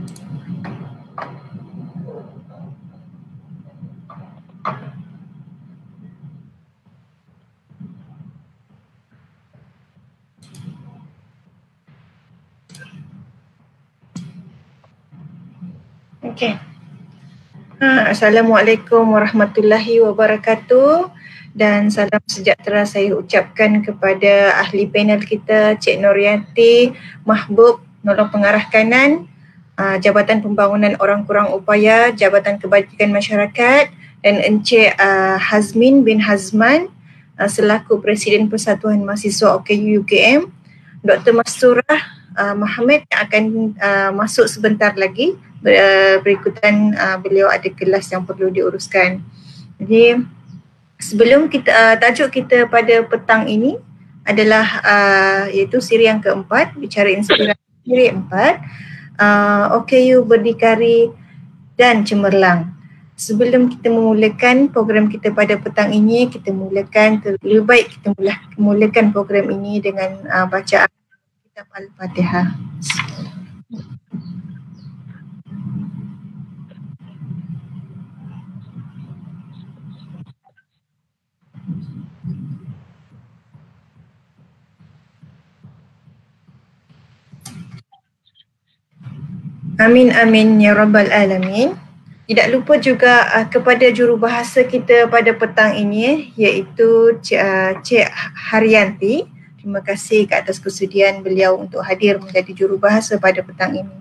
Okey. Assalamualaikum warahmatullahi wabarakatuh dan salam sejahtera saya ucapkan kepada ahli panel kita, Cik Norianti Mahbub, Nolong Pengarah Kanan, Jabatan Pembangunan Orang Kurang Upaya, Jabatan Kebajikan Masyarakat, dan Encik Hazmin bin Hazman selaku Presiden Persatuan Mahasiswa OKU UKM, Dr. Masturah Mohamad yang akan masuk sebentar lagi. Berikutan beliau ada kelas yang perlu diuruskan. Jadi sebelum kita tajuk kita pada petang ini adalah iaitu siri yang keempat, bicara inspirasi siri 4, OKU Berdikari dan Cemerlang. Sebelum kita memulakan program kita pada petang ini, kita mulakan lebih baik kita mulakan program ini dengan bacaan kitab Al-Fatihah. Amin amin ya rabbal alamin. Tidak lupa juga kepada jurubahasa kita pada petang ini iaitu Cik Haryanti. Terima kasih ke atas kesudian beliau untuk hadir menjadi jurubahasa pada petang ini.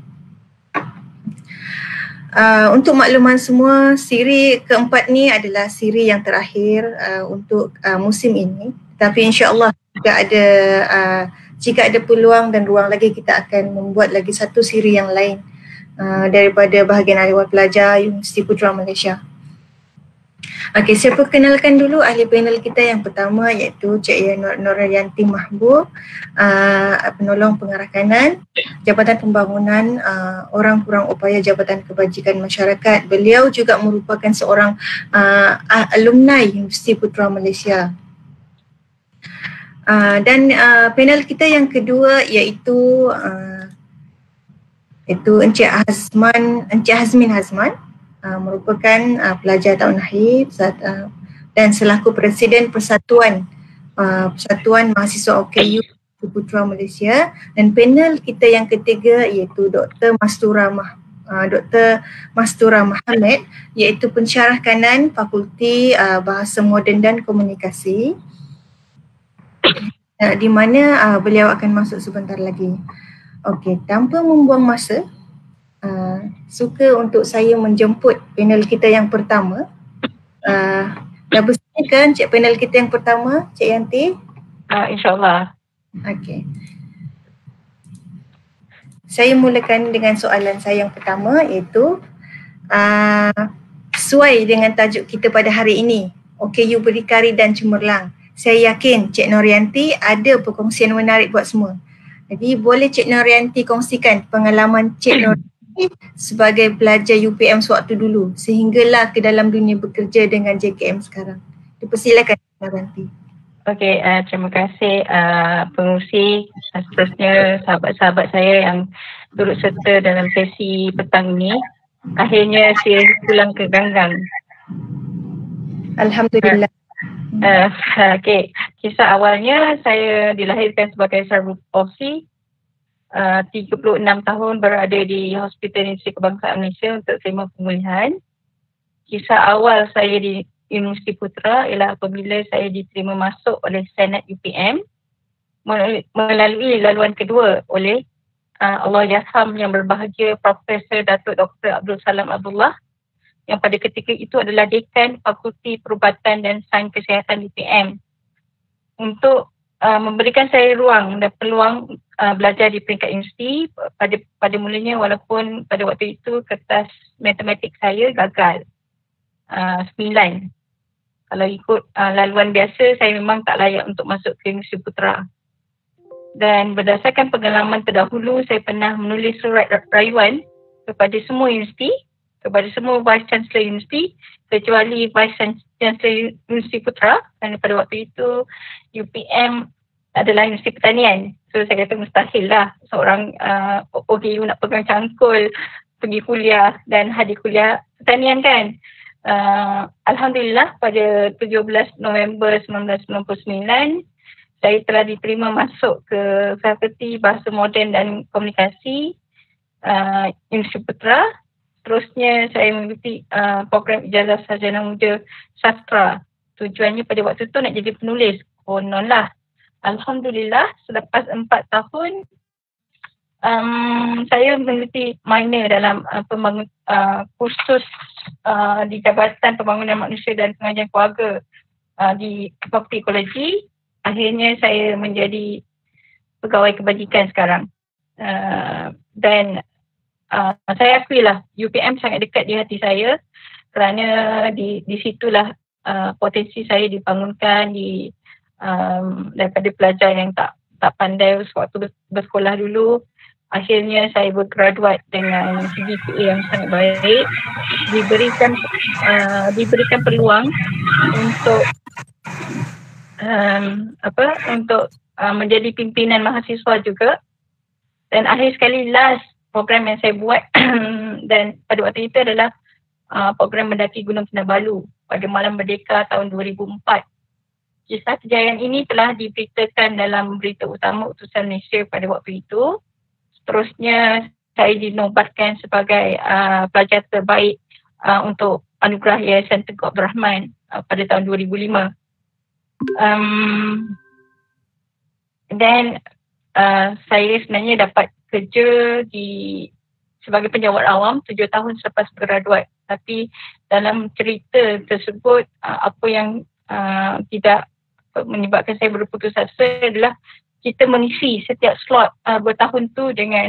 Untuk makluman semua, siri keempat ni adalah siri yang terakhir untuk musim ini. Tapi insya-Allah jika ada peluang dan ruang lagi, kita akan membuat lagi satu siri yang lain daripada bahagian ahli pelajar Universiti Putra Malaysia. Okey, saya perkenalkan dulu ahli panel kita yang pertama iaitu Cik Norianti Mahbub, penolong pengarah kanan, Jabatan Pembangunan Orang Kurang Upaya Jabatan Kebajikan Masyarakat. Beliau juga merupakan seorang alumni Universiti Putra Malaysia. Dan panel kita yang kedua iaitu Encik Hazmin Hazman, merupakan pelajar tahun akhir dan selaku Presiden Persatuan Mahasiswa OKU Putra Malaysia. Dan panel kita yang ketiga iaitu Dr. Masturah Mohamad, iaitu pensyarah kanan Fakulti Bahasa Moden dan Komunikasi, di mana beliau akan masuk sebentar lagi. Okey, tanpa membuang masa, suka untuk saya menjemput panel kita yang pertama. Dah bersedia kan cik panel kita yang pertama, Cik Yanti? InsyaAllah. Okey. Saya mulakan dengan soalan saya yang pertama iaitu sesuai dengan tajuk kita pada hari ini, OKU Berdikari dan Cemerlang. Saya yakin Cik Norianti ada perkongsian menarik buat semua. Jadi boleh Cik Norianti kongsikan pengalaman Cik Norianti sebagai pelajar UPM sewaktu dulu sehinggalah ke dalam dunia bekerja dengan JKM sekarang. Dipersilakan Cik Norianti. Okey, terima kasih pengurusi, seterusnya sahabat-sahabat saya yang turut serta dalam sesi petang ini. Akhirnya saya pulang ke Ganggang. Alhamdulillah. Okey, kisah awalnya saya dilahirkan sebagai sarjana 36 tahun berada di Hospital Universiti Kebangsaan Malaysia untuk terima pemulihan. Kisah awal saya di Universiti Putra ialah apabila saya diterima masuk oleh Senat UPM melalui laluan kedua oleh Allahyarham yang berbahagia Profesor Datuk Dr. Abdul Salam Abdullah yang pada ketika itu adalah Dekan Fakulti Perubatan dan Sains Kesihatan UPM untuk memberikan saya ruang dan peluang belajar di peringkat universiti. Pada mulanya walaupun pada waktu itu kertas matematik saya gagal 9. Kalau ikut laluan biasa saya memang tak layak untuk masuk ke Universiti Putra. Dan berdasarkan pengalaman terdahulu, saya pernah menulis surat rayuan kepada semua universiti, kepada semua Vice Chancellor Universiti kecuali Vice Chancellor Universiti Putra, kerana pada waktu itu UPM adalah Universiti Pertanian. So saya kata mustahil lah seorang OKU nak pegang cangkul pergi kuliah dan hadir kuliah pertanian kan. Alhamdulillah pada 17 November 1999 saya telah diterima masuk ke Fakulti Bahasa Moden dan Komunikasi Universiti Putra. Terusnya saya mengikuti program ijazah sarjana muda sastra. Tujuannya pada waktu tu nak jadi penulis. Konon lah. Alhamdulillah selepas 4 tahun saya mengikuti minor dalam kursus di Jabatan Pembangunan Manusia dan Pengajian Keluarga di Fakulti Ekologi. Akhirnya saya menjadi pegawai kebajikan sekarang. Dan saya akuilah UPM sangat dekat di hati saya kerana di situlah potensi saya dibangunkan daripada pelajar yang tak pandai waktu bersekolah dulu. Akhirnya saya bergraduat dengan GPA yang sangat baik, diberikan peluang untuk menjadi pimpinan mahasiswa juga. Dan akhir sekali last program yang saya buat dan pada waktu itu adalah program mendaki Gunung Kinabalu pada Malam Merdeka tahun 2004. Kisah kejayaan ini telah diberitakan dalam berita utama Utusan Malaysia pada waktu itu. Seterusnya saya dinobatkan sebagai pelajar terbaik untuk anugerah Yayasan Tengku Abdul Rahman pada tahun 2005. Dan saya sebenarnya dapat kerja sebagai penjawat awam 7 tahun selepas bergraduat. Tapi dalam cerita tersebut apa yang tidak menyebabkan saya berputus asa adalah kita mengisi setiap slot bertahun tu dengan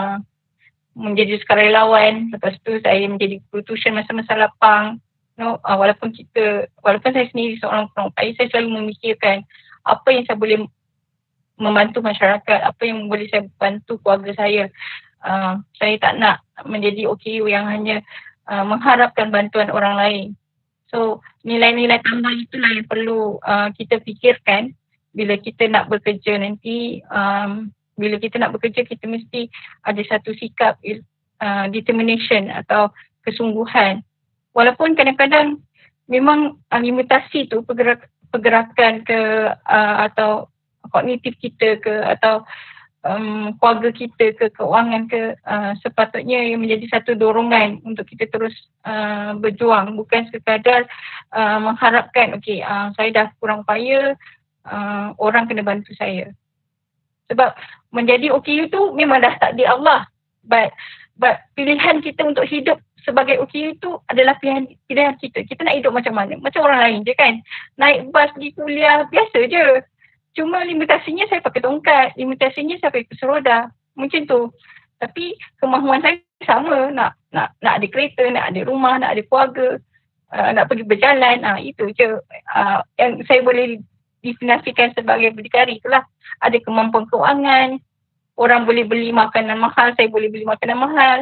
menjadi sukarelawan. Lepas tu saya menjadi guru tuition masa-masa lapang. Walaupun saya sendiri seorang perempuan, saya selalu memikirkan apa yang saya boleh membantu masyarakat, apa yang boleh saya bantu keluarga saya. Saya tak nak menjadi OKU yang hanya mengharapkan bantuan orang lain. So nilai-nilai tambah itulah yang perlu kita fikirkan bila kita nak bekerja nanti. Bila kita nak bekerja, kita mesti ada satu sikap determination atau kesungguhan. Walaupun kadang-kadang memang limitasi tu pergerakan ke atau kognitif kita ke atau keluarga kita ke, keuangan ke, sepatutnya yang menjadi satu dorongan untuk kita terus berjuang. Bukan sekadar mengharapkan saya dah kurang upaya, orang kena bantu saya. Sebab menjadi OKU tu memang dah takdir Allah. But pilihan kita untuk hidup sebagai OKU tu adalah pilihan kita. Kita nak hidup macam mana? Macam orang lain je kan. Naik bas pergi kuliah biasa je. Cuma limitasinya saya pakai tongkat, limitasinya saya pakai kursi roda. Macam tu. Tapi kemahuan saya sama. Nak ada kereta, nak ada rumah, nak ada keluarga, nak pergi berjalan. Itu je yang saya boleh definisikan sebagai berdikari. Itulah ada kemampuan keuangan. Orang boleh beli makanan mahal, saya boleh beli makanan mahal.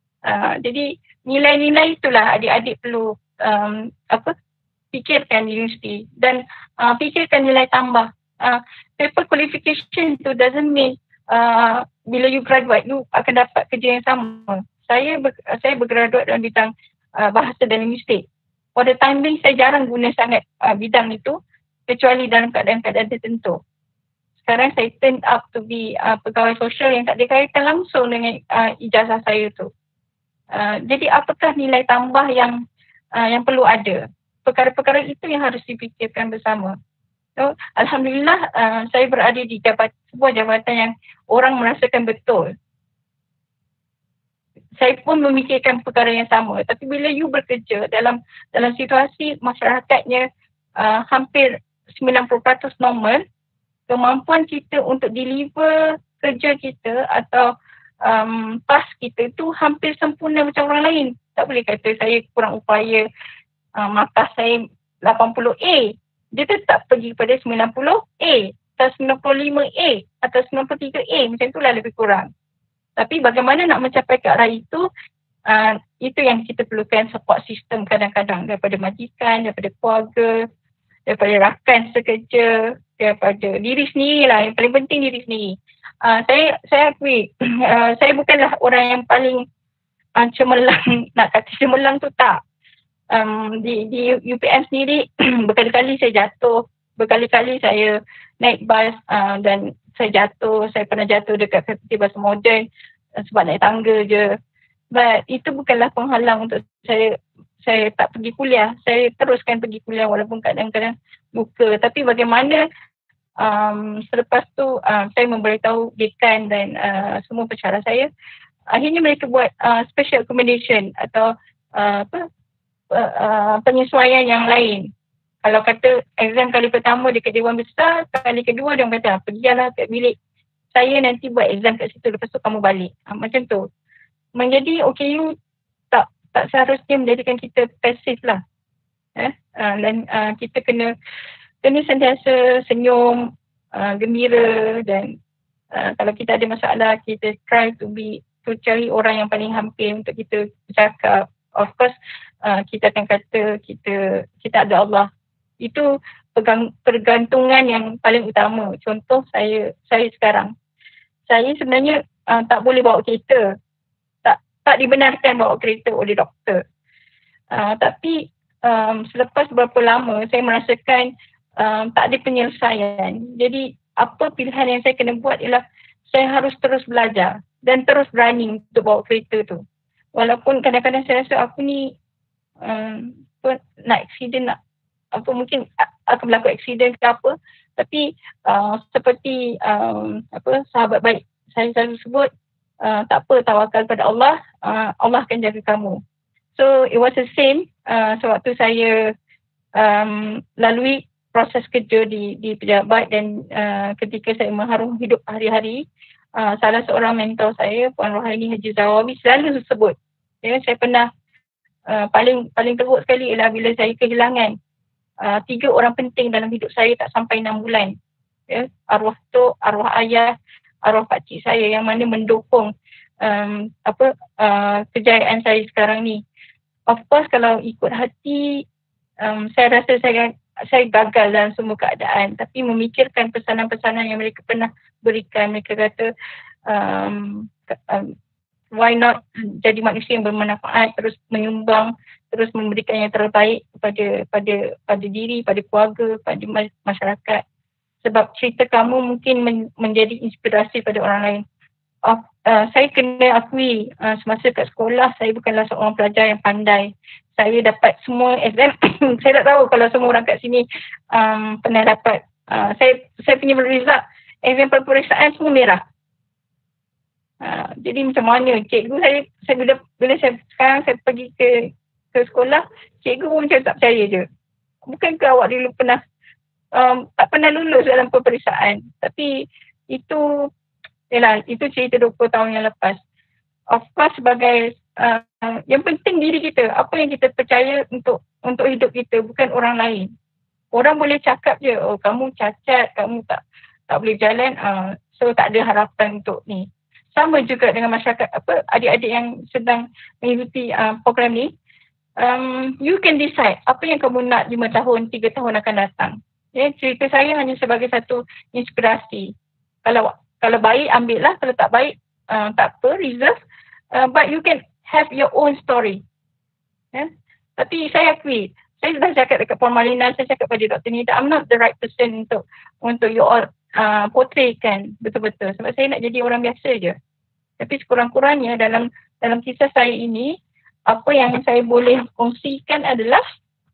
Jadi nilai-nilai itulah adik-adik perlu fikirkan di universiti. Dan fikirkan nilai tambah. Paper qualification tu doesn't mean bila you graduate, you akan dapat kerja yang sama. Saya bergraduat dalam bidang bahasa dan linguistik. Pada time being saya jarang guna sangat bidang itu kecuali dalam keadaan-keadaan tertentu. Sekarang saya turn up to be pegawai sosial yang tak ada kaitan langsung dengan ijazah saya tu. Jadi apakah nilai tambah yang perlu ada? Perkara-perkara itu yang harus dipikirkan bersama. So, Alhamdulillah saya berada di sebuah jabatan yang orang merasakan betul. Saya pun memikirkan perkara yang sama. Tapi bila you bekerja dalam situasi masyarakatnya hampir 90% normal, kemampuan kita untuk deliver kerja kita atau task kita tu hampir sempurna macam orang lain. Tak boleh kata saya kurang upaya, markah saya 80A. Dia tetap pergi pada 90A atau 95A atau 93A. Macam itulah lebih kurang. Tapi bagaimana nak mencapai ke arah itu yang kita perlukan support system kadang-kadang daripada majikan, daripada keluarga, daripada rakan sekerja, daripada diri sendiri lah. Yang paling penting diri sendiri. Saya akui, saya bukanlah orang yang paling cemerlang. Nak kata cemerlang tu tak. Di UPM sendiri berkali-kali saya jatuh, berkali-kali saya naik bas dan saya jatuh. Saya pernah jatuh dekat fakulti bahasa moden sebab naik tangga je. But itu bukanlah penghalang untuk saya tak pergi kuliah. Saya teruskan pergi kuliah walaupun kadang-kadang luka. Tapi bagaimana selepas tu saya memberitahu dekan dan semua pensyarah saya, akhirnya mereka buat special accommodation atau penyesuaian yang lain. Kalau kata exam kali pertama dekat Dewan Besar, kali kedua dia kata pergilah kat bilik saya, nanti buat exam kat situ, lepas tu kamu balik. Macam tu. Menjadi OKU tak seharusnya menjadikan kita pasif lah. Dan kita kena sentiasa senyum, gembira, dan kalau kita ada masalah, kita try to cari orang yang paling hampir untuk kita bercakap. Of course, kita akan kata kita ada Allah. Itu pergantungan yang paling utama. Contoh saya sekarang. Saya sebenarnya tak boleh bawa kereta. Tak dibenarkan bawa kereta oleh doktor. Tapi selepas berapa lama saya merasakan tak ada penyelesaian. Jadi apa pilihan yang saya kena buat ialah saya harus terus belajar dan terus berani untuk bawa kereta tu. Walaupun kadang-kadang saya rasa aku ni nak accident, mungkin akan berlaku accident ke apa, tapi seperti sahabat baik saya selalu sebut, tak apa, tawakal pada Allah, Allah akan jaga kamu. So it was the same sewaktu saya lalui proses kerja di pejabat dan ketika saya mengharung hidup hari-hari, salah seorang mentor saya, Puan Rohaini Haji Zawawi, selalu sebut, saya pernah paling teruk sekali ialah bila saya kehilangan 3 orang penting dalam hidup saya tak sampai 6 bulan. Arwah tok, arwah ayah, arwah pakcik saya yang mana mendukung kejayaan saya sekarang ni. Of course kalau ikut hati, saya rasa saya gagal dalam semua keadaan, tapi memikirkan pesanan-pesanan yang mereka pernah berikan. Mereka kata why not jadi manusia yang bermanfaat, terus menyumbang, terus memberikan yang terbaik pada diri, pada keluarga, pada masyarakat. Sebab cerita kamu mungkin menjadi inspirasi pada orang lain. Saya kena akui, semasa kat sekolah saya bukanlah seorang pelajar yang pandai. Saya dapat semua exam. Saya tak tahu kalau semua orang kat sini pernah dapat. Saya punya result exam peperiksaan semua merah. Jadi macam mana cikgu saya bila sekarang saya pergi ke sekolah, cikgu pun macam tak percaya je. Bukankah awak dulu pernah tak pernah lulus dalam peperiksaan? Tapi itu cerita 20 tahun yang lepas. Of course sebagai yang penting diri kita, apa yang kita percaya untuk hidup kita, bukan orang lain. Orang boleh cakap je, oh kamu cacat, kamu tak boleh jalan, so tak ada harapan untuk ni. Sama juga dengan masyarakat, adik-adik yang sedang mengikuti program ni, you can decide apa yang kamu nak 5 tahun, 3 tahun akan datang. Cerita saya hanya sebagai satu inspirasi. Kalau baik, ambil lah. Kalau tak baik, tak apa, reserve. But you can have your own story. Tapi saya akui, saya sudah cakap dekat Puan Malina, saya cakap pada Dr. Nida, I'm not the right person untuk you all portraykan betul-betul. Sebab saya nak jadi orang biasa je. Tapi sekurang-kurangnya dalam kisah saya ini, apa yang saya boleh kongsikan adalah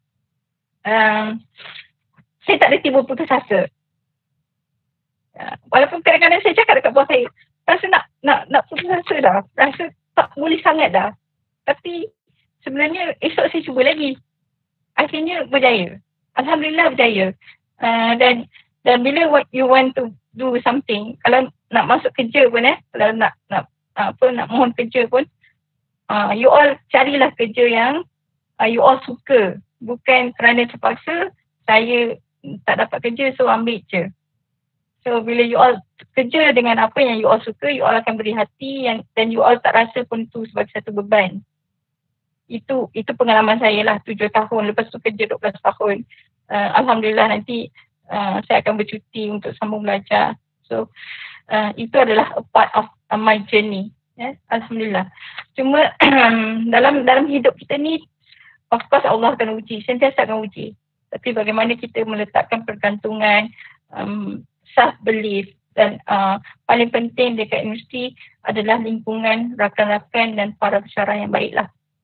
saya tak ada timbul putus asa. Walaupun kadang-kadang saya cakap dekat bos saya, rasa nak putus asa dah, rasa tak boleh sangat dah. Tapi sebenarnya esok saya cuba lagi. Akhirnya berjaya. Alhamdulillah berjaya. Dan bila you want to do something, kalau nak masuk kerja pun kalau nak mohon kerja pun, you all carilah kerja yang you all suka. Bukan kerana terpaksa saya tak dapat kerja so ambil je. So bila you all kerja dengan apa yang you all suka, you all akan beri hati dan you all tak rasa pun tu sebagai satu beban. Itu pengalaman saya lah, 7 tahun, lepas tu kerja 12 tahun. Alhamdulillah nanti saya akan bercuti untuk sambung belajar. So itu adalah a part of my journey. Alhamdulillah. Cuma dalam hidup kita ni, of course Allah akan uji, sentiasa akan uji. Tapi bagaimana kita meletakkan pergantungan, self-belief, dan paling penting dekat universiti adalah lingkungan, rakan-rakan dan para pensyarah yang baiklah.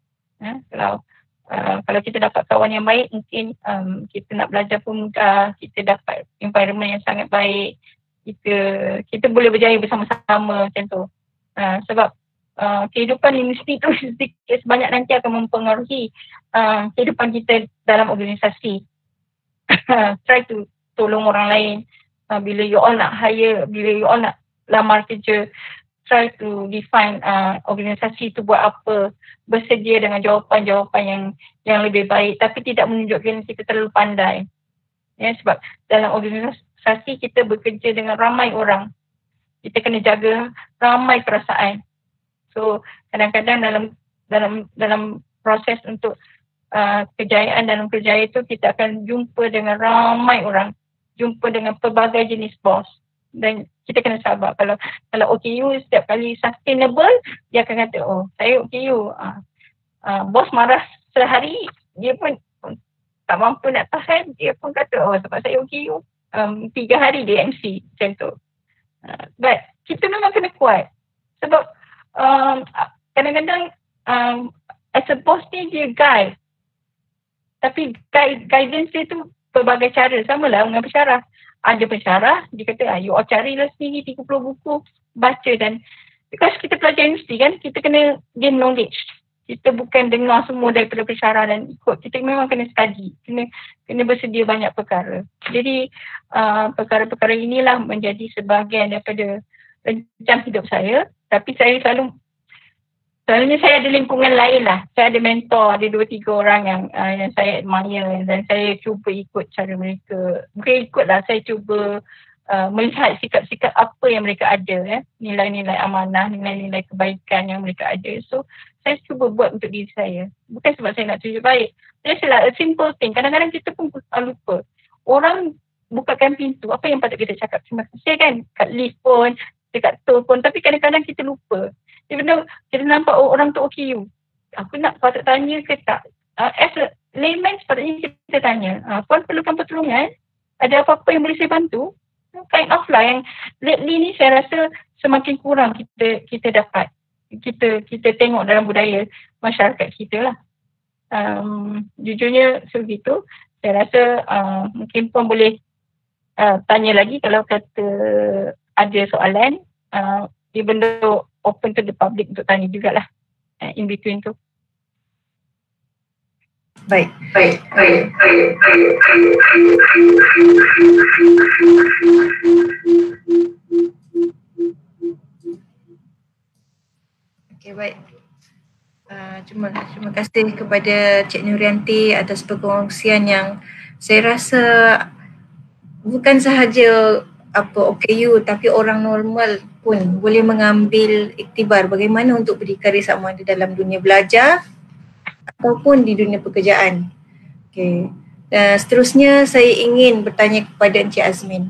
Kalau kita dapat kawan yang baik, mungkin kita nak belajar pun mudah, kita dapat environment yang sangat baik, kita boleh berjaya bersama-sama macam tu. Sebab kehidupan universiti tu sedikit sebanyak nanti akan mempengaruhi kehidupan kita dalam organisasi. Try to tolong orang lain. Bila you all nak hire, bila you all nak lamar kerja, try to define organisasi tu buat apa, bersedia dengan jawapan-jawapan yang lebih baik, tapi tidak menunjukkan kita terlalu pandai. Sebab dalam organisasi kita bekerja dengan ramai orang, kita kena jaga ramai perasaan. So kadang-kadang dalam proses untuk kejayaan dalam kerja itu, kita akan jumpa dengan ramai orang, jumpa dengan pelbagai jenis bos, dan kita kena sabar. Kalau OKU setiap kali sustainable, dia akan kata, oh saya OKU, bos marah sehari, dia pun tak mampu nak tahan, dia pun kata, oh sebab saya OKU 3 hari dia MC macam tu. But kita memang kena kuat, sebab kadang-kadang as a boss ni dia guide, tapi guidance dia tu pelbagai cara. Sama lah dengan pensyarah. Ada pensyarah, dia kata, you all carilah sendiri 30 buku, baca. Dan because kita pelajar universiti kan, kita kena gain knowledge. Kita bukan dengar semua daripada pensyarah dan ikut. Kita memang kena study, kena bersedia banyak perkara. Jadi perkara-perkara inilah menjadi sebahagian daripada rencam hidup saya. Tapi saya selalunya saya ada lingkungan lain lah. Saya ada mentor, ada 2-3 orang yang saya admire, dan saya cuba ikut cara mereka. Bukan ikut lah, saya cuba melihat sikap-sikap apa yang mereka ada, nilai-nilai amanah, nilai-nilai kebaikan yang mereka ada. So saya cuba buat untuk diri saya. Bukan sebab saya nak tunjuk baik. Just like a simple thing. Kadang-kadang kita pun lupa. Orang bukakan pintu, apa yang patut kita cakap terima kasih kan, kat lift pun, dekat tol pun, tapi kadang-kadang kita lupa. Even kita nampak orang tu OKU, aku nak patut tanya ke tak? As a layman sepatutnya kita tanya, puan perlukan pertolongan? Ada apa-apa yang boleh saya bantu? Kind of lah yang lately ni saya rasa semakin kurang kita dapat. Kita tengok dalam budaya masyarakat kita lah. Jujurnya sebegitu. Saya rasa mungkin puan boleh tanya lagi kalau kata ada soalan. Even though open to the public untuk tanya jugalah in between tu. Baik. Okey, baik. Terima kasih kepada Cik Nurianti atas perkongsian yang saya rasa bukan sahaja OKU, tapi orang normal pun boleh mengambil iktibar bagaimana untuk berdikari sama ada dalam dunia belajar ataupun di dunia pekerjaan. Okay. Dan seterusnya saya ingin bertanya kepada Encik Azmin.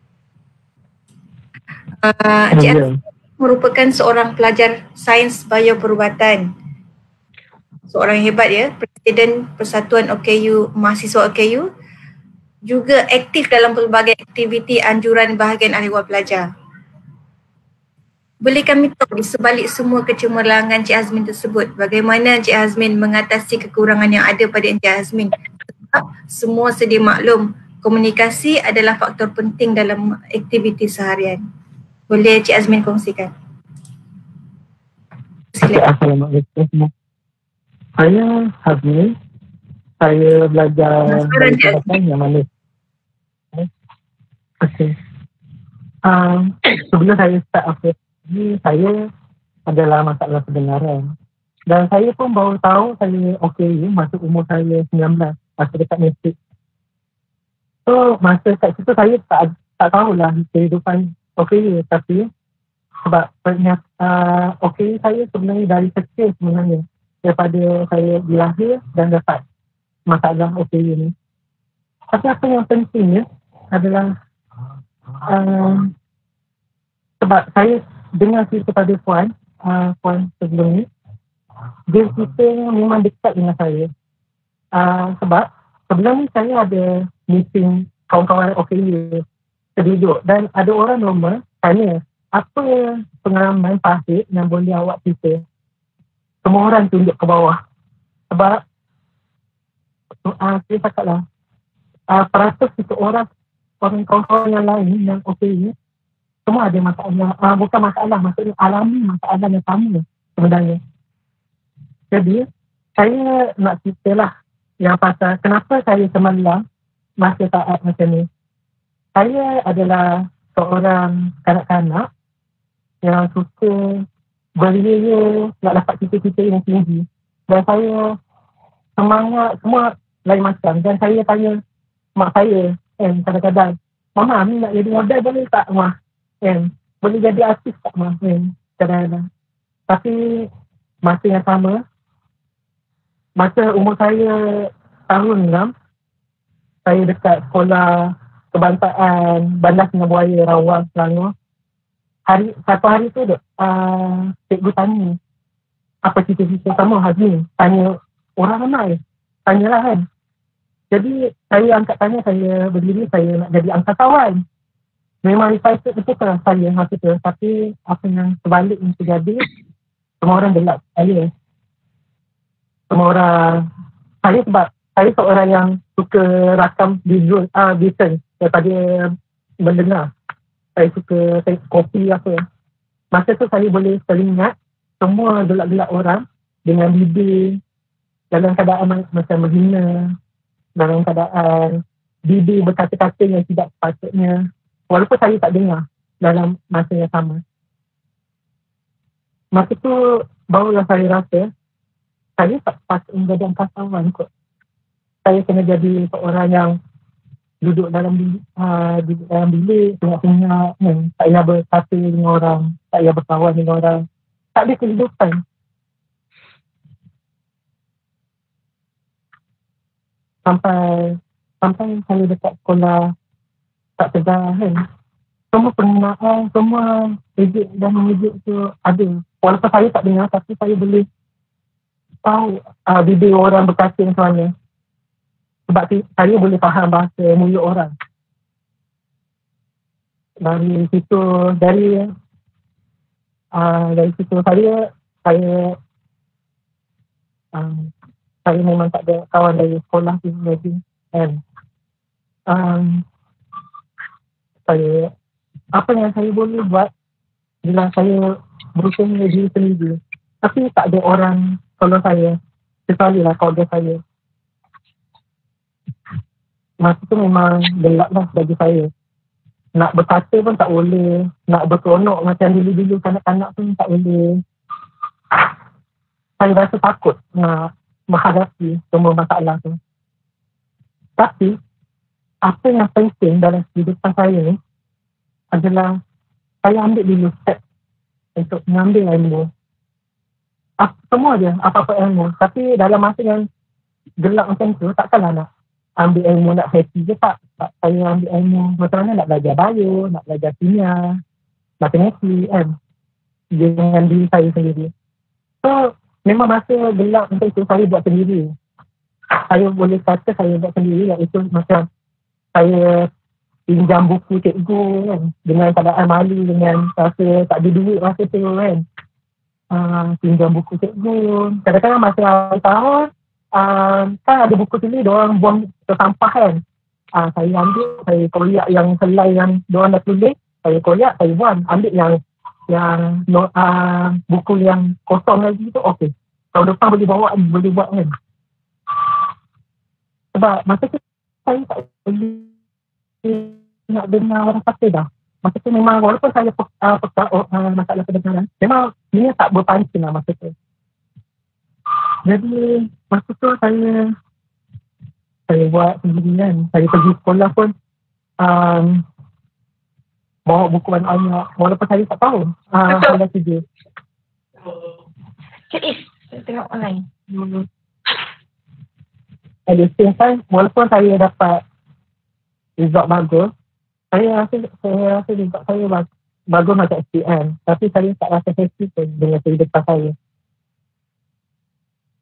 Encik Azmin merupakan seorang pelajar sains bioperubatan. Seorang yang hebat ya, Presiden Persatuan OKU, mahasiswa OKU, juga aktif dalam pelbagai aktiviti anjuran bahagian ahli waris pelajar. Boleh kami tahu di sebalik semua kecemerlangan Encik Azmin tersebut, bagaimana Encik Azmin mengatasi kekurangan yang ada pada Encik Azmin? Sebab semua sedia maklum, komunikasi adalah faktor penting dalam aktiviti seharian. Boleh Encik Azmin kongsikan? Assalamualaikum. Saya Azmin. Saya belajar yang mana? Okay. Sebelum saya start apa ni, saya adalah masalah kebenaran. Dan saya pun baru tahu saya OKU masuk umur saya 19, masa dekat mesej. So masa kat situ saya tak tahulah kehidupan OKU, tapi sebab OKU saya sebenarnya dari kecil sebenarnya. Daripada saya dilahir dan dapat masalah OKU ni. Tapi apa yang pentingnya adalah sebab saya dengar cerita pada puan sebelum ni, Dia kita memang dekat dengan saya. Sebab sebelum ni saya ada meeting kawan-kawan OKU terduduk dan ada orang normal tanya apa pengalaman pahit yang boleh awak cerita. Semua orang tunjuk ke bawah. Sebab saya cakap lah, peratus itu orang kawan-kawan yang lain yang OKU semua ada masalah, bukan masalah, maksudnya alami masalah yang sama sebenarnya. Jadi saya nak cerita lah yang pasal kenapa saya semalam masa taat macam ni. Saya adalah seorang kanak-kanak yang suka beria, nak dapat cita-cita yang tinggi. Dan saya semangat semua lain macam. Dan saya tanya mak saya, kadang-kadang, Mama, ni nak jadi model boleh tak, Mah? Boleh jadi artis tak, Mah? Kadang-kadang. Tapi masa yang sama, masa umur saya tahun 6, saya dekat sekolah kebangsaan Bandar Sungai Buaya, Rawang, Selangor. Satu hari tu cikgu tanya, apa cita-cita kamu hari ni? Tanya orang ramai. Tanyalah kan. Jadi saya angkat tanya, saya berdiri, saya nak jadi angkatan. Memang excited betul kan saya masa tu. Tapi apa yang sebalik yang terjadi, semua orang gelap saya. Semua orang, saya sebab saya seorang yang suka rakam visual, daripada mendengar. Saya suka kopi apa. Masa tu saya boleh teringat semua gelap-gelap orang dengan bibir dalam keadaan macam menghina, dalam keadaan bibir berkata-kata yang tidak sepatutnya. Walaupun saya tak dengar dalam masa yang sama. Masa tu barulah saya rasa saya tak patut menjadi angkatan kot. Saya kena jadi seorang yang duduk dalam bilik, tengok-tengok, tak payah berkata dengan orang, tak payah berkawan dengan orang. Tak ada kehidupan. Sampai saya dekat sekolah tak sedar kan. Semua penggunaan, semua ejek dan mengejek tu ada. Walaupun saya tak dengar, tapi saya boleh tahu bibir orang berkata macam mana. Sebab saya boleh faham bahasa mulut orang. Dari situ saya memang tak ada kawan dari sekolah tu lagi. And apa yang saya boleh buat bila saya berusaha diri sendiri. Tapi tak ada orang tolong saya. Kecuali lah keluarga saya. Masa tu memang gelap lah bagi saya. Nak berkata pun tak boleh. Nak berseronok macam dulu-dulu kanak-kanak pun tak boleh. Saya rasa takut nak menghadapi semua masalah tu. Tapi apa yang penting dalam kehidupan saya ni adalah saya ambil dulu step untuk mengambil ilmu. Semua je, apa-apa ilmu. Tapi dalam masa yang gelap macam tu, takkanlah nak ambil ilmu nak happy je tak. Saya ambil ilmu macam mana nak belajar bio, nak belajar kimia, matematik kan. Dengan diri saya sendiri. So, memang masa gelap macam tu saya buat sendiri. Saya boleh kata saya buat sendiri, iaitu macam saya pinjam buku cikgu kan. Dengan keadaan malu, dengan rasa tak ada duit masa tu kan. Pinjam buku cikgu. Kadang-kadang masa awal tahun, kan ada buku tulis, diorang buang ke sampah kan. Saya ambil, saya koyak yang selai yang diorang dah tulis, saya koyak, saya buang. Ambil yang buku yang kosong lagi tu, okey. Tahun depan boleh buat kan. Sebab masa tu saya tak boleh nak dengar orang kata dah. Masa tu memang walaupun saya masalah kebenaran, memang dia tak berpancing lah masa tu. Jadi masa tu saya buat sendiri kan. Saya pergi sekolah pun bawa buku banyak. Walaupun saya tak tahu saya kerja. Saya tengok online. At the same time, walaupun saya dapat result bagus, saya rasa result saya bagus macam SPM. Tapi saya tak rasa happy pun dengan kehidupan saya.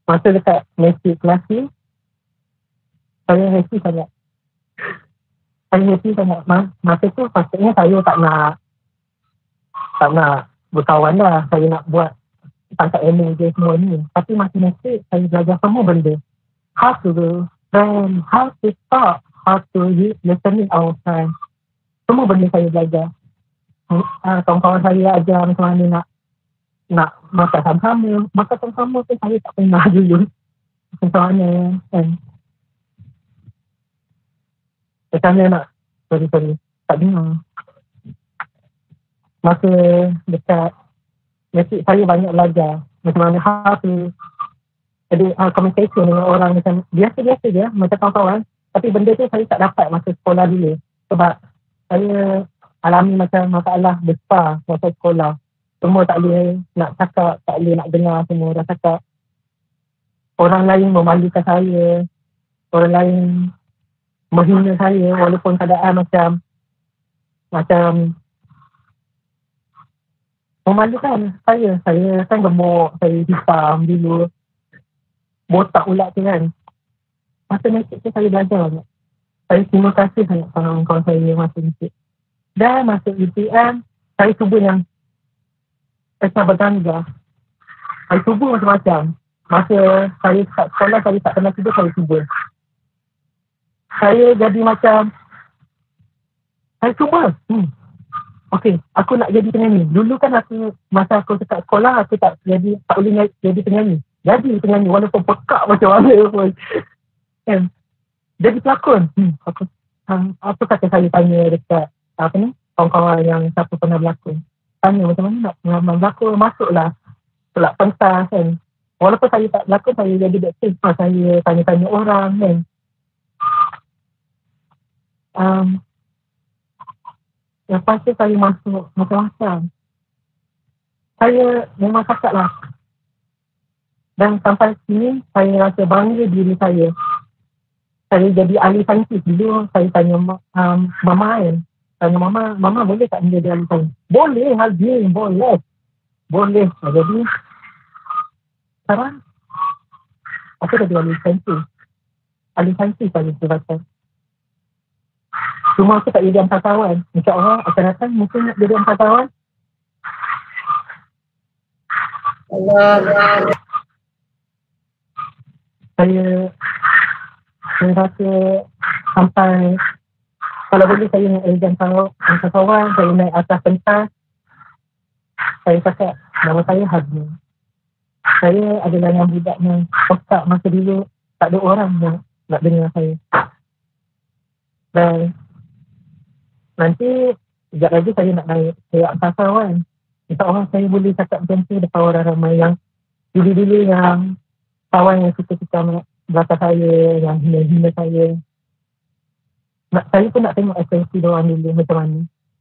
masa dekat mesej kelas ni, saya happy sangat. Saya happy sangat. Masa tu patutnya saya tak nak berkawan lah. Saya nak buat tangkap ilmu je semua ni. Tapi masa mesej saya belajar semua benda. How to friend, how to talk, how to listening our friend. Semua benda saya belajar. Kawan-kawan saya ajar macam mana nak makan sama-sama. Makan sama-sama tu saya tak pernah dulu. Macam mana kan. Macam mana nak sorry tak dengar. Masa dekat mesej saya banyak belajar macam mana how to communication dengan orang macam biasa-biasa je macam kawan-kawan. Tapi benda tu saya tak dapat masa sekolah dulu. Sebab saya alami macam masalah besar masa sekolah. Semua tak boleh nak cakap, tak boleh nak dengar semua orang cakap. Orang lain memalukan saya. Orang lain menghina saya walaupun keadaan macam memalukan saya. Saya kan gemuk, saya hitam dulu. Botak pula tu kan. Masa mesej tu saya belajar banyak. Saya terima kasih sangat kawan-kawan saya masa mesej. Dan masa UTM, saya cuba yang saya bergangga. Saya cuba macam-macam. Masa saya kat sekolah, saya tak pernah cuba, saya cuba. Saya jadi macam, saya cuba. Okey, aku nak jadi penyanyi. Dulu kan masa aku dekat sekolah, aku tak boleh jadi penyanyi. Jadi penyanyi walaupun pekak macam mana pun. Kan? Jadi pelakon. Apa kata saya tanya dekat kawan-kawan yang siapa pernah berlakon. Tanya macam mana nak pengalaman berlakon. Masuklah. Selak pentas kan. Walaupun saya tak berlakon, saya jadi backstage. Saya tanya-tanya orang kan. Lepas tu saya masuk macam-macam. Saya memang cakap lah. Dan sampai sini, saya rasa bangga diri saya. Saya jadi ahli saintis. Dulu saya tanya Mama kan. Tanya Mama boleh tak menjadi ahli saintis? Boleh, Haji, boleh. Boleh. Jadi, sekarang, aku jadi ahli saintis. Ahli saintis saya sebabkan. Cuma aku tak jadi angkatawan. InsyaAllah akan datang mungkin nak jadi angkatawan. Allah. Saya rasa sampai kalau boleh saya nak jadi angkatawan, saya naik atas pentas. Saya cakap nama saya Haji. Saya adalah yang budak yang otak masa dulu tak ada orang yang nak dengar saya. Dan nanti sekejap lagi saya nak naik saya angkatawan. InsyaAllah saya boleh cakap macam tu depan orang ramai yang dulu-dulu yang kawan yang suka-suka belakang saya, yang hina-hina saya. Saya pun nak tengok ekspresi diorang dulu macam mana.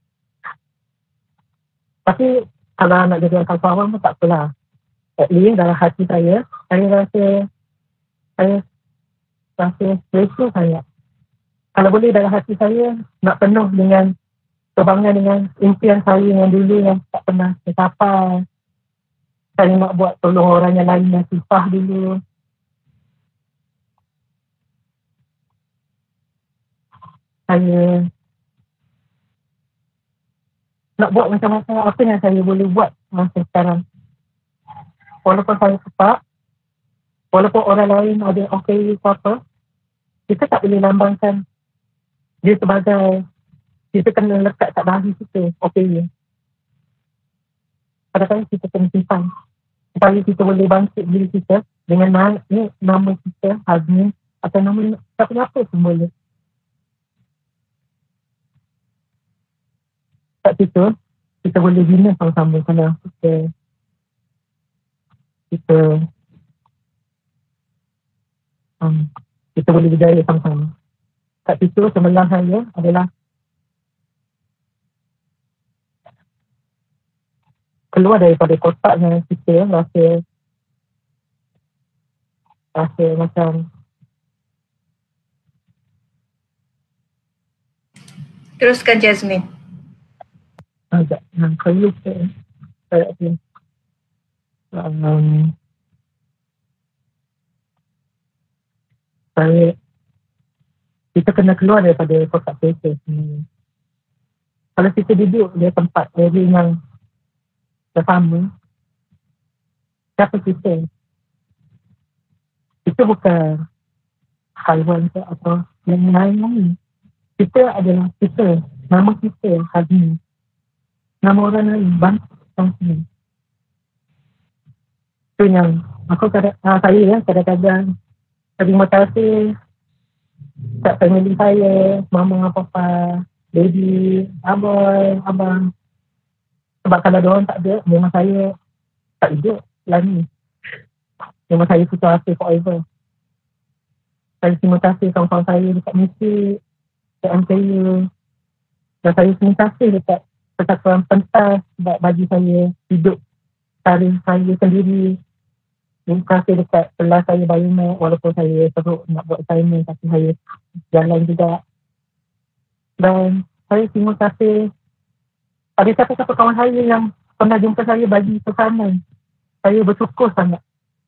Tapi kalau nak jadi kawan pun tak apalah. At least dalam hati saya rasa selesa sangat. Kalau boleh dalam hati saya nak penuh dengan kebanggaan dengan impian saya yang dulu yang tak pernah tercapai. Saya nak buat tolong orang yang lain yang susah dulu. Saya nak buat macam-macam apa yang saya boleh buat masa sekarang. Walaupun saya sepak, walaupun orang lain ada okey apa, kita tak boleh lambangkan dia sebagai kita kena lekat kat dahi kita okey. Kadang-kadang kita kena simpan supaya kita boleh bangkit diri kita dengan nama kita Hazmi atau nama siapa pun boleh. Kat situ kita boleh bina sama-sama kalau kita boleh berjaya sama-sama. Kat situ sebelah saya adalah keluar daripada kotak yang kita rasa macam. Teruskan Jasmine. Kalau saya kita kena keluar daripada kotak filter. Kalau kita duduk di tempat yang bersama, siapa kita? Kita bukan haiwan ke atau yang lain-lain. Kita adalah kita. Nama kita hari ini. Nama orang lain, bangsa sini. Itu yang saya kadang-kadang terima kasih kat family saya, mama, papa, baby, abang. Sebab kalau diorang tak ada, memang saya tak hidup lah ni. Memang saya putus asa forever. Saya terima kasih kawan-kawan saya dekat musik, dekat saya. Dan saya terima kasih dekat persatuan pentas sebab bagi saya hidup karir saya sendiri. Terima kasih dekat kelas saya biomed walaupun saya teruk nak buat assignment tapi saya jalan juga. Dan saya terima kasih pada siapa-siapa kawan saya yang pernah jumpa saya bagi pesanan. Saya bersyukur sangat.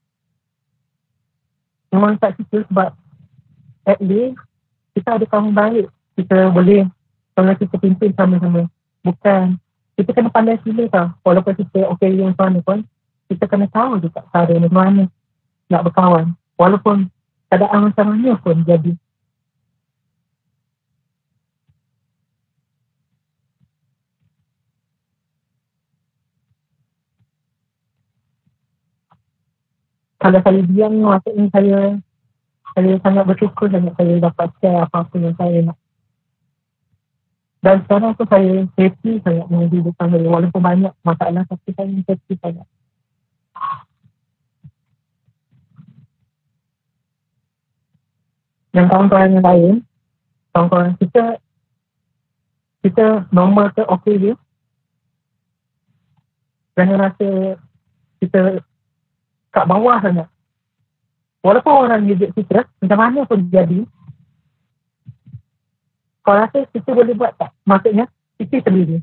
Memang tak cerita sebab at least kita ada kawan baik. Kita boleh kalau kita pimpin sama-sama. Bukan, kita kena pandai sila tau. Walaupun kita yang mana pun, kita kena tahu juga cara mana nak berkawan. Walaupun keadaan macam mana pun jadi. Kalau saya diam, maksudnya saya sangat bersyukur sangat saya dapat share apa-apa yang saya nak. Dan sekarang tu saya happy sangat dengan kehidupan saya. Walaupun banyak masalah tapi saya happy sangat. Dan kawan-kawan yang lain, kawan-kawan kita normal ke okey je. Jangan rasa kita kat bawah sangat. Walaupun orang reject kita, macam mana pun jadi, kau rasa kita boleh buat tak? Maksudnya, kita sendiri.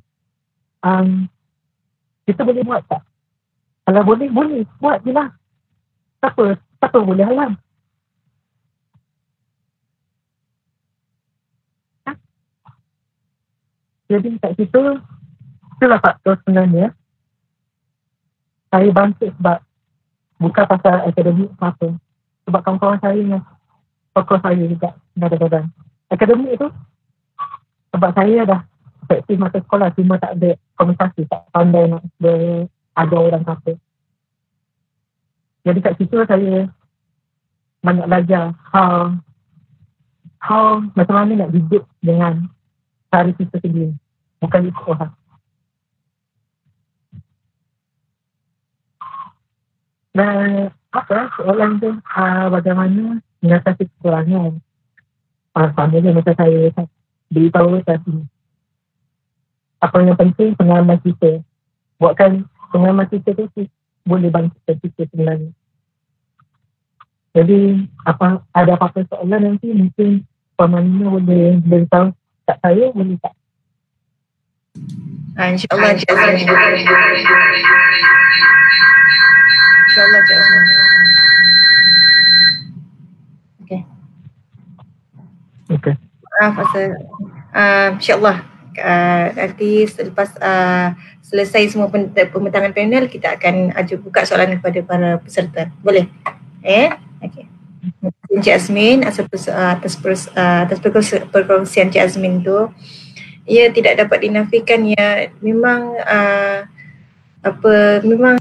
Kita boleh buat tak? Kalau boleh, buat je lah. Siapa boleh halang? Jadi kat situ, itulah faktor sebenarnya. Saya bangkit sebab bukan pasal akademik apa. Sebab kawan-kawan saya yang fokus saya juga kadang-kadang. Akademik itu sebab saya dah efektif masa sekolah cuma tak ada komunikasi, tak pandai nak ada orang kata. Jadi kat situ saya banyak belajar how macam mana nak hidup dengan cara kita sendiri. Bukan ikut orang. Dan soalan tu bagaimana mengatasi kekurangan. Sama je macam saya beritahu tadi. Apa yang penting pengalaman kita. Buatkan pengalaman kita tu boleh bangkitkan kita sebenarnya. Jadi ada apa-apa soalan nanti mungkin Pamanina boleh beritahu kat saya, boleh tak? InsyaAllah Jasmine. InsyaAllah Jasmine. Okay. Maaf Asal. InsyaAllah nanti selepas selesai semua pembentangan panel, kita akan buka soalan kepada para peserta. Boleh? Okay. Terima kasih Encik Azmin atas perkongsian Encik Azmin tu. Ia tidak dapat dinafikan, ya memang memang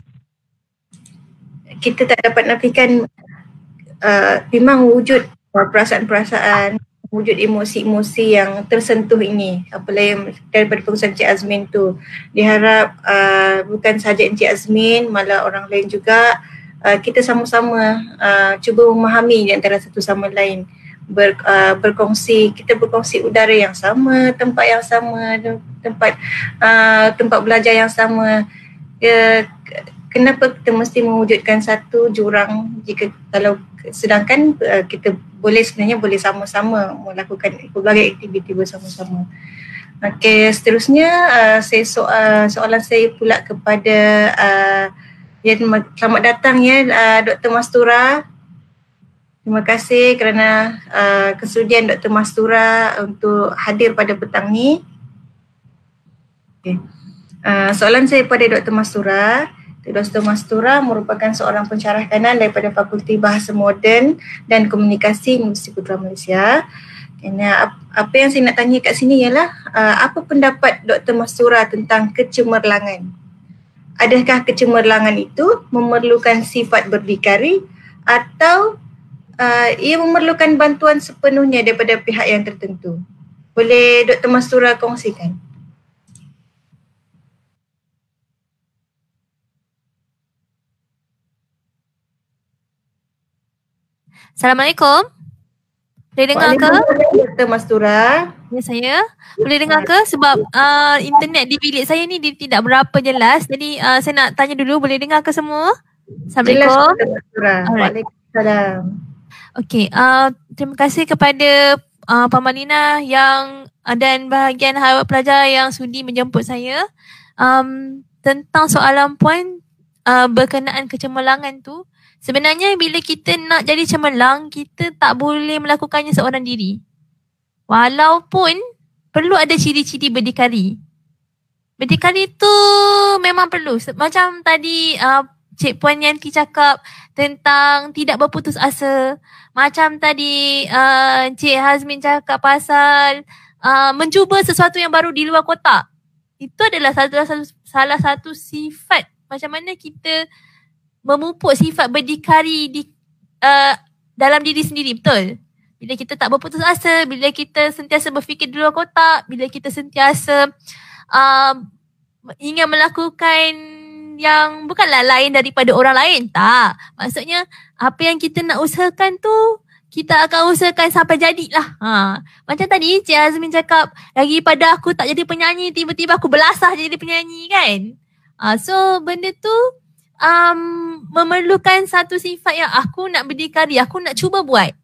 kita tak dapat nafikan, memang wujud perasaan-perasaan, wujud emosi-emosi yang tersentuh ini. Apalagi daripada perkongsian Encik Azmin tu, diharap bukan sahaja Encik Azmin, malah orang lain juga, kita sama-sama cuba memahami di antara satu sama lain. Kita berkongsi udara yang sama, tempat yang sama, tempat belajar yang sama. Kenapa kita mesti mewujudkan satu jurang sedangkan kita sebenarnya boleh sama-sama melakukan pelbagai aktiviti bersama-sama. Okey, seterusnya soalan saya pula kepada selamat datang ya Dr. Mastura. Terima kasih kerana kesudian Dr. Mastura untuk hadir pada petang ni. Okay. Soalan saya kepada Dr. Mastura. Dr. Mastura merupakan seorang pensyarah kanan daripada Fakulti Bahasa Moden dan Komunikasi Universiti Putra Malaysia. Apa yang saya nak tanya kat sini ialah apa pendapat Dr. Mastura tentang kecemerlangan? Adakah kecemerlangan itu memerlukan sifat berdikari atau ia memerlukan bantuan sepenuhnya daripada pihak yang tertentu? Boleh Dr. Mastura kongsikan? Assalamualaikum. Boleh dengar ke? Dr. Mastura. Ya, saya. Boleh dengar ke? Sebab internet di bilik saya ni dia tidak berapa jelas. Jadi saya nak tanya dulu, boleh dengar ke semua? Assalamualaikum. Jelas, Dr. Mastura. Waalaikumsalam. Okey, terima kasih kepada Puan Malina yang dan bahagian hadirin pelajar yang sudi menjemput saya. Tentang soalan puan berkenaan kecemerlangan tu, sebenarnya bila kita nak jadi cemerlang, kita tak boleh melakukannya seorang diri. Walaupun perlu ada ciri-ciri berdikari. Berdikari tu memang perlu. Macam tadi Cik Puan Yanti cakap tentang tidak berputus asa. Macam tadi Cik Hazmin cakap pasal mencuba sesuatu yang baru di luar kotak. Itu adalah salah satu sifat macam mana kita memupuk sifat berdikari dalam diri sendiri, betul? Bila kita tak berputus asa, bila kita sentiasa berfikir di luar kotak, bila kita sentiasa ingin melakukan yang bukanlah lain daripada orang lain, tak. Maksudnya apa yang kita nak usahakan tu, kita akan usahakan sampai jadilah. Macam tadi Cik Azmin cakap, lagi pada aku tak jadi penyanyi, tiba-tiba aku belasah jadi penyanyi kan. So benda tu memerlukan satu sifat yang aku nak berdikari, aku nak cuba buat.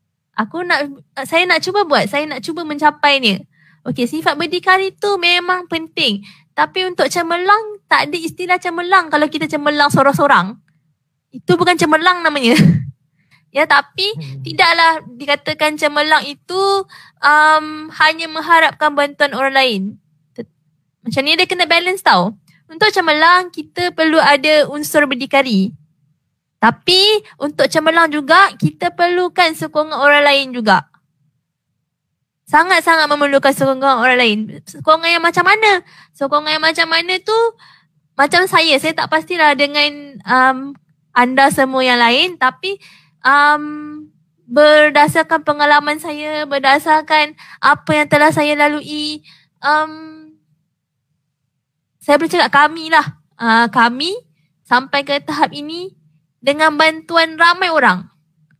Saya nak cuba buat, saya nak cuba mencapainya. Okey, sifat berdikari tu memang penting. Tapi untuk cemerlang, tak ada istilah cemerlang kalau kita cemerlang sorang-sorang. Itu bukan cemerlang namanya. Ya, tapi tidaklah dikatakan cemerlang itu hanya mengharapkan bantuan orang lain. Macam ni dia kena balance tau. Untuk cemerlang, kita perlu ada unsur berdikari. Tapi untuk cemerlang juga, kita perlukan sokongan orang lain juga. Sangat-sangat memerlukan sokongan orang lain. Sokongan yang macam mana? Sokongan yang macam mana tu, macam saya tak pastilah dengan anda semua yang lain, tapi berdasarkan pengalaman saya, berdasarkan apa yang telah saya lalui, saya boleh cakap kami lah. Kami sampai ke tahap ini dengan bantuan ramai orang.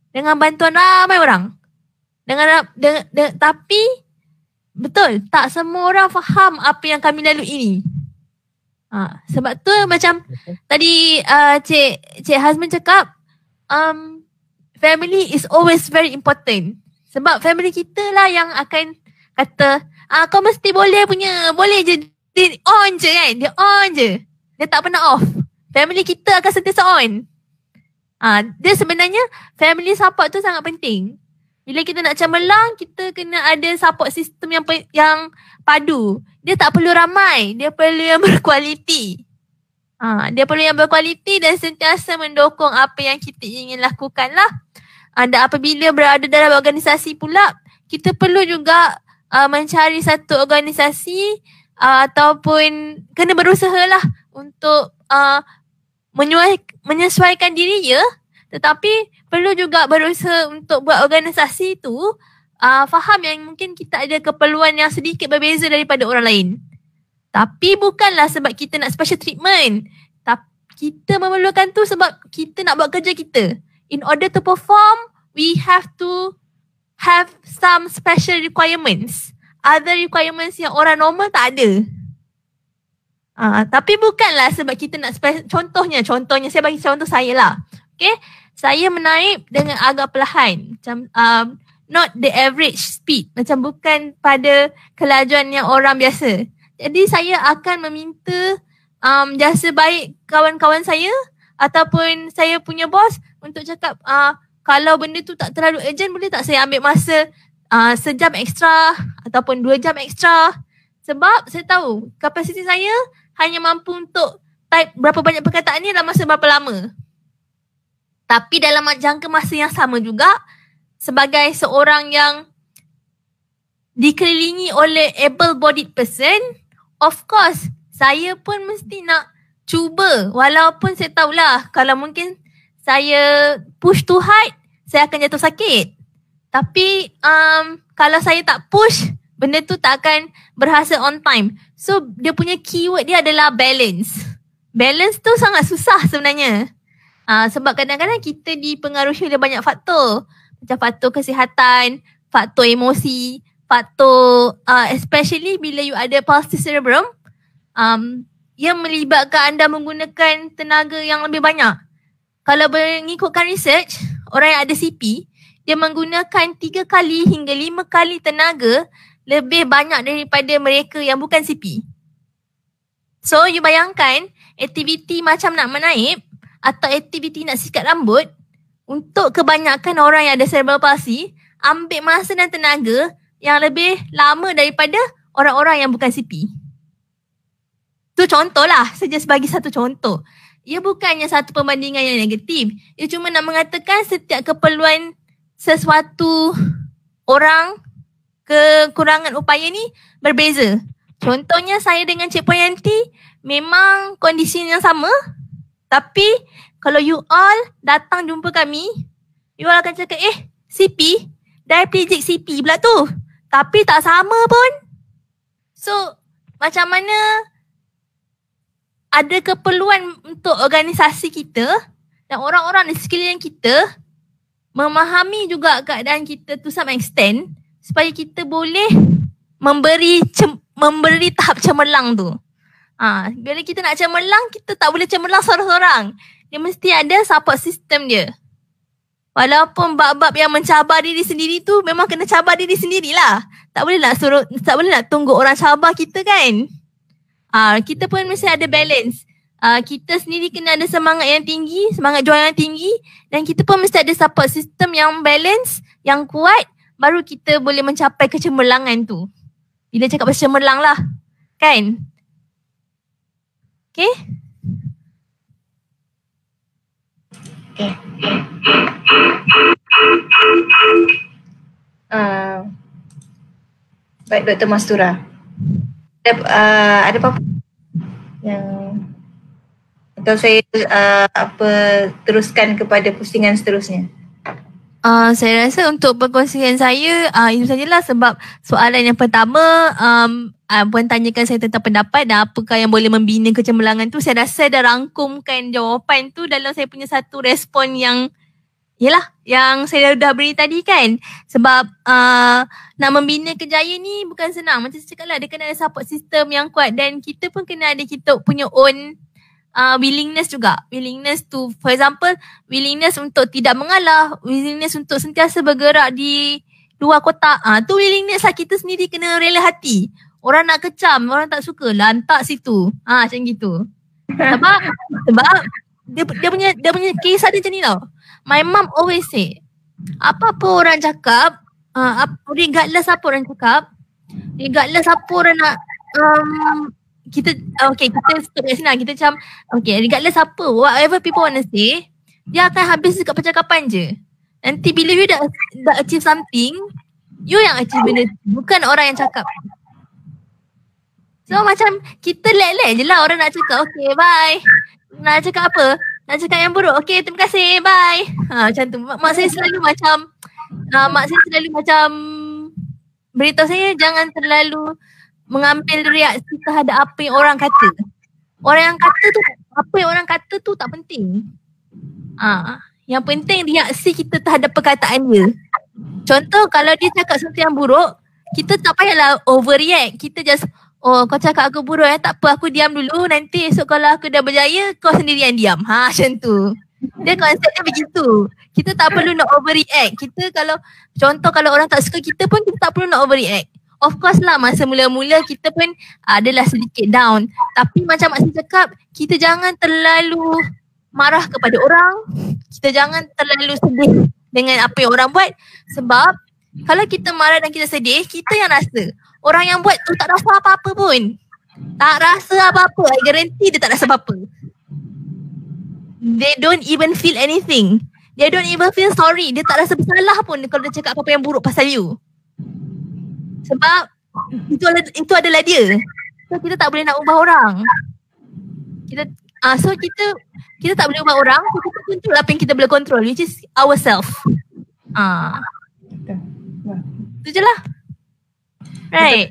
Tapi betul, tak semua orang faham apa yang kami lalui ini. Sebab tu macam tadi Cik Hazmin cakap, family is always very important. Sebab family kita lah yang akan kata, kau mesti boleh je. Dia on je kan, dia on je. Dia tak pernah off. Family kita akan sentiasa on. Dia sebenarnya family support tu sangat penting. Bila kita nak cemerlang, kita kena ada support system yang padu. Dia tak perlu ramai, dia perlu yang berkualiti. Dia perlu yang berkualiti dan sentiasa mendukung apa yang kita ingin lakukan lah. Dan apabila berada dalam organisasi pula, kita perlu juga mencari satu organisasi ataupun kena berusaha lah untuk menyesuaikan diri ya. Tetapi perlu juga berusaha untuk buat organisasi tu faham yang mungkin kita ada keperluan yang sedikit berbeza daripada orang lain. Tapi bukanlah sebab kita nak special treatment. Tapi kita memerlukan tu sebab kita nak buat kerja kita. In order to perform, we have to have some special requirements. Other requirements yang orang normal tak ada. Tapi bukanlah sebab kita nak contohnya saya bagi contoh saya lah. Okay, saya menaip dengan agak perlahan. Macam not the average speed. Macam bukan pada kelajuan yang orang biasa. Jadi saya akan meminta jasa baik kawan-kawan saya ataupun saya punya bos untuk cakap, kalau benda tu tak terlalu urgent, boleh tak saya ambil masa sejam ekstra ataupun 2 jam ekstra? Sebab saya tahu kapasiti saya hanya mampu untuk type berapa banyak perkataan ni dalam masa berapa lama. Tapi dalam jangka masa yang sama juga, sebagai seorang yang dikelilingi oleh able-bodied person, of course, saya pun mesti nak cuba. Walaupun saya tahulah kalau mungkin saya push too hard, saya akan jatuh sakit. Tapi kalau saya tak push, benda tu tak akan berhasil on time. So, dia punya keyword dia adalah balance. Balance tu sangat susah sebenarnya. Sebab kadang-kadang kita dipengaruhi oleh banyak faktor. Macam faktor kesihatan, faktor emosi, faktor especially bila you ada palsy cerebrum, yang melibatkan anda menggunakan tenaga yang lebih banyak. Kalau mengikutkan research, orang yang ada CP, dia menggunakan 3 kali hingga 5 kali tenaga lebih banyak daripada mereka yang bukan CP. So, you bayangkan aktiviti macam nak menaip atau aktiviti nak sikat rambut, untuk kebanyakan orang yang ada cerebral palsy, ambil masa dan tenaga yang lebih lama daripada orang-orang yang bukan CP. Tu contohlah, saya just bagi satu contoh. Ia bukannya satu perbandingan yang negatif. Ia cuma nak mengatakan setiap keperluan sesuatu orang, kekurangan upaya ni berbeza. Contohnya saya dengan Cik Poyanti memang kondisi yang sama, tapi kalau you all datang jumpa kami, you all akan cakap, CP, diplegic CP pula tu. Tapi tak sama pun. So, macam mana ada keperluan untuk organisasi kita dan orang-orang di sekeliling kita memahami juga keadaan kita to some extent supaya kita boleh memberi tahap cemerlang tu. Bila kita nak cemerlang, kita tak boleh cemerlang seorang-seorang. Dia mesti ada support system dia. Walaupun bab-bab yang mencabar diri sendiri tu memang kena cabar diri sendirilah. Tak boleh nak tunggu orang cabar kita kan. Kita pun mesti ada balance. Kita sendiri kena ada semangat yang tinggi, semangat juang yang tinggi, dan kita pun mesti ada support system yang balance, yang kuat, baru kita boleh mencapai kecemerlangan tu. Bila cakap pasal cemerlang lah, kan? Okay? Okay. Baik, Dr. Mastura. Ada apa-apa yang atau saya teruskan kepada pusingan seterusnya? Saya rasa untuk perkongsian saya itu sajalah, sebab soalan yang pertama Puan tanyakan saya tentang pendapat dan apakah yang boleh membina kecemerlangan tu. Saya rasa dah rangkumkan jawapan tu dalam saya punya satu respon yang yang saya dah beri tadi kan. Sebab nak membina kejayaan ni bukan senang. Macam saya cakap lah, dia kena ada support system yang kuat, dan kita pun kena ada kita punya own willingness juga. Willingness to, for example, willingness untuk tidak mengalah, willingness untuk sentiasa bergerak di luar kotak. Tu willingness lah, kita sendiri kena rela hati. Orang nak kecam, orang tak suka, lantak situ. Macam gitu. Sebab dia punya kisah dia macam ni tau. My mom always say, apa-apa orang cakap, regardless apa orang cakap, regardless apa orang nak kita stop kat sini. Kita macam regardless apa, whatever people want to say, dia akan habis dekat percakapan je. Nanti bila you dah achieve something, you yang achieve benda tu, bukan orang yang cakap. So macam kita let je lah orang nak cakap, okay bye. Nak cakap apa? Nak cakap yang buruk, okay terima kasih, bye. Macam tu. Mak saya selalu macam beritahu saya jangan terlalu mengambil reaksi terhadap apa yang orang kata. Apa yang orang kata tu tak penting. Yang penting reaksi kita terhadap perkataan dia. Contoh kalau dia cakap sesuatu yang buruk, kita tak payahlah overreact. Kita just, kau cakap aku buruk tak apa, aku diam dulu, nanti esok kalau aku dah berjaya kau sendiri yang diam. Macam tu. Dia konsepnya begitu. Kita tak perlu nak overreact. Kita kalau orang tak suka kita pun kita tak perlu nak overreact. Of course lah, masa mula-mula kita pun adalah sedikit down. Tapi macam Mak Sin cakap, kita jangan terlalu marah kepada orang. Kita jangan terlalu sedih dengan apa yang orang buat. Sebab kalau kita marah dan kita sedih, kita yang rasa. Orang yang buat tu tak rasa apa-apa pun. Tak rasa apa-apa. I guarantee dia tak rasa apa-apa. They don't even feel anything. They don't even feel sorry. Dia tak rasa bersalah pun kalau dia cakap apa-apa yang buruk pasal you. Sebab itu adalah dia. So kita tak boleh nak ubah orang. Kita tak boleh ubah orang. So kita control apa yang kita boleh control, which is ourselves. Itu je lah. Right.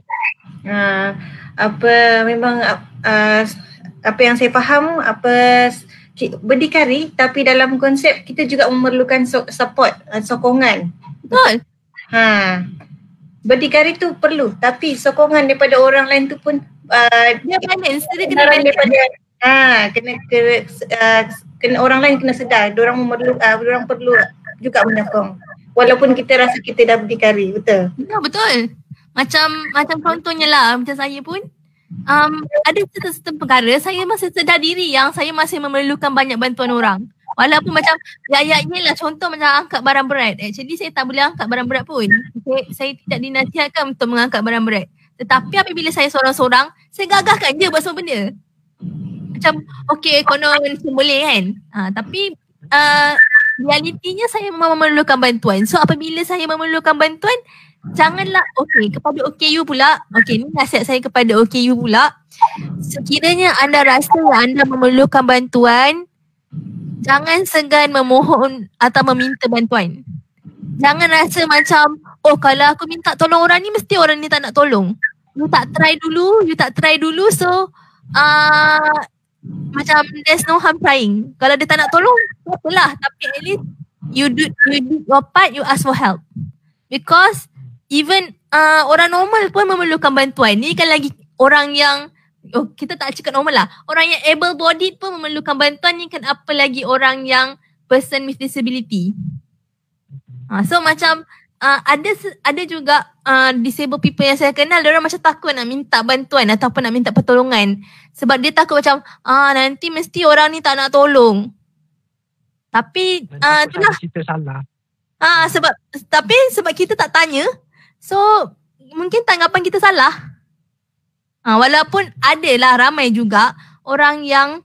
Apa yang saya faham, berdikari, tapi dalam konsep kita juga memerlukan support, sokongan. Betul. Berdikari tu perlu, tapi sokongan daripada orang lain tu pun dia balance, dia kena balance. Kena orang lain kena sedar, orang perlu juga menyokong. Walaupun kita rasa kita dah berdikari, betul? Ya, betul. Macam contohnya lah, macam saya pun ada certain perkara saya masih sedar diri yang saya masih memerlukan banyak bantuan orang. Walaupun macam ayatnya lah, contoh macam angkat barang berat. Actually saya tak boleh angkat barang berat pun. Saya tidak dinasihatkan untuk mengangkat barang berat. Tetapi apabila saya seorang-seorang, saya gagahkan je buat semua benda. Macam okay, konon boleh kan. Tapi realitinya saya memang memerlukan bantuan. So apabila saya memerlukan bantuan, janganlah kepada OKU pula. Ni nasihat saya kepada OKU pula. Sekiranya anda rasa anda memerlukan bantuan, jangan segan memohon atau meminta bantuan. Jangan rasa macam kalau aku minta tolong orang ni, mesti orang ni tak nak tolong. You tak try dulu. So macam there's no harm trying. Kalau dia tak nak tolong, apalah. Tapi at least you do your part, you ask for help. Because even orang normal pun memerlukan bantuan. Ni kan lagi orang yang kita tak cakap normal lah. Orang yang able bodied pun memerlukan bantuan. Ni kan apa lagi orang yang person with disability. So macam ada juga disabled people yang saya kenal, dia orang macam takut nak minta bantuan ataupun nak minta pertolongan. Sebab dia takut macam nanti mesti orang ni tak nak tolong. Tapi itulah kita salah. Sebab kita tak tanya, so mungkin tanggapan kita salah. Walaupun adalah ramai juga orang yang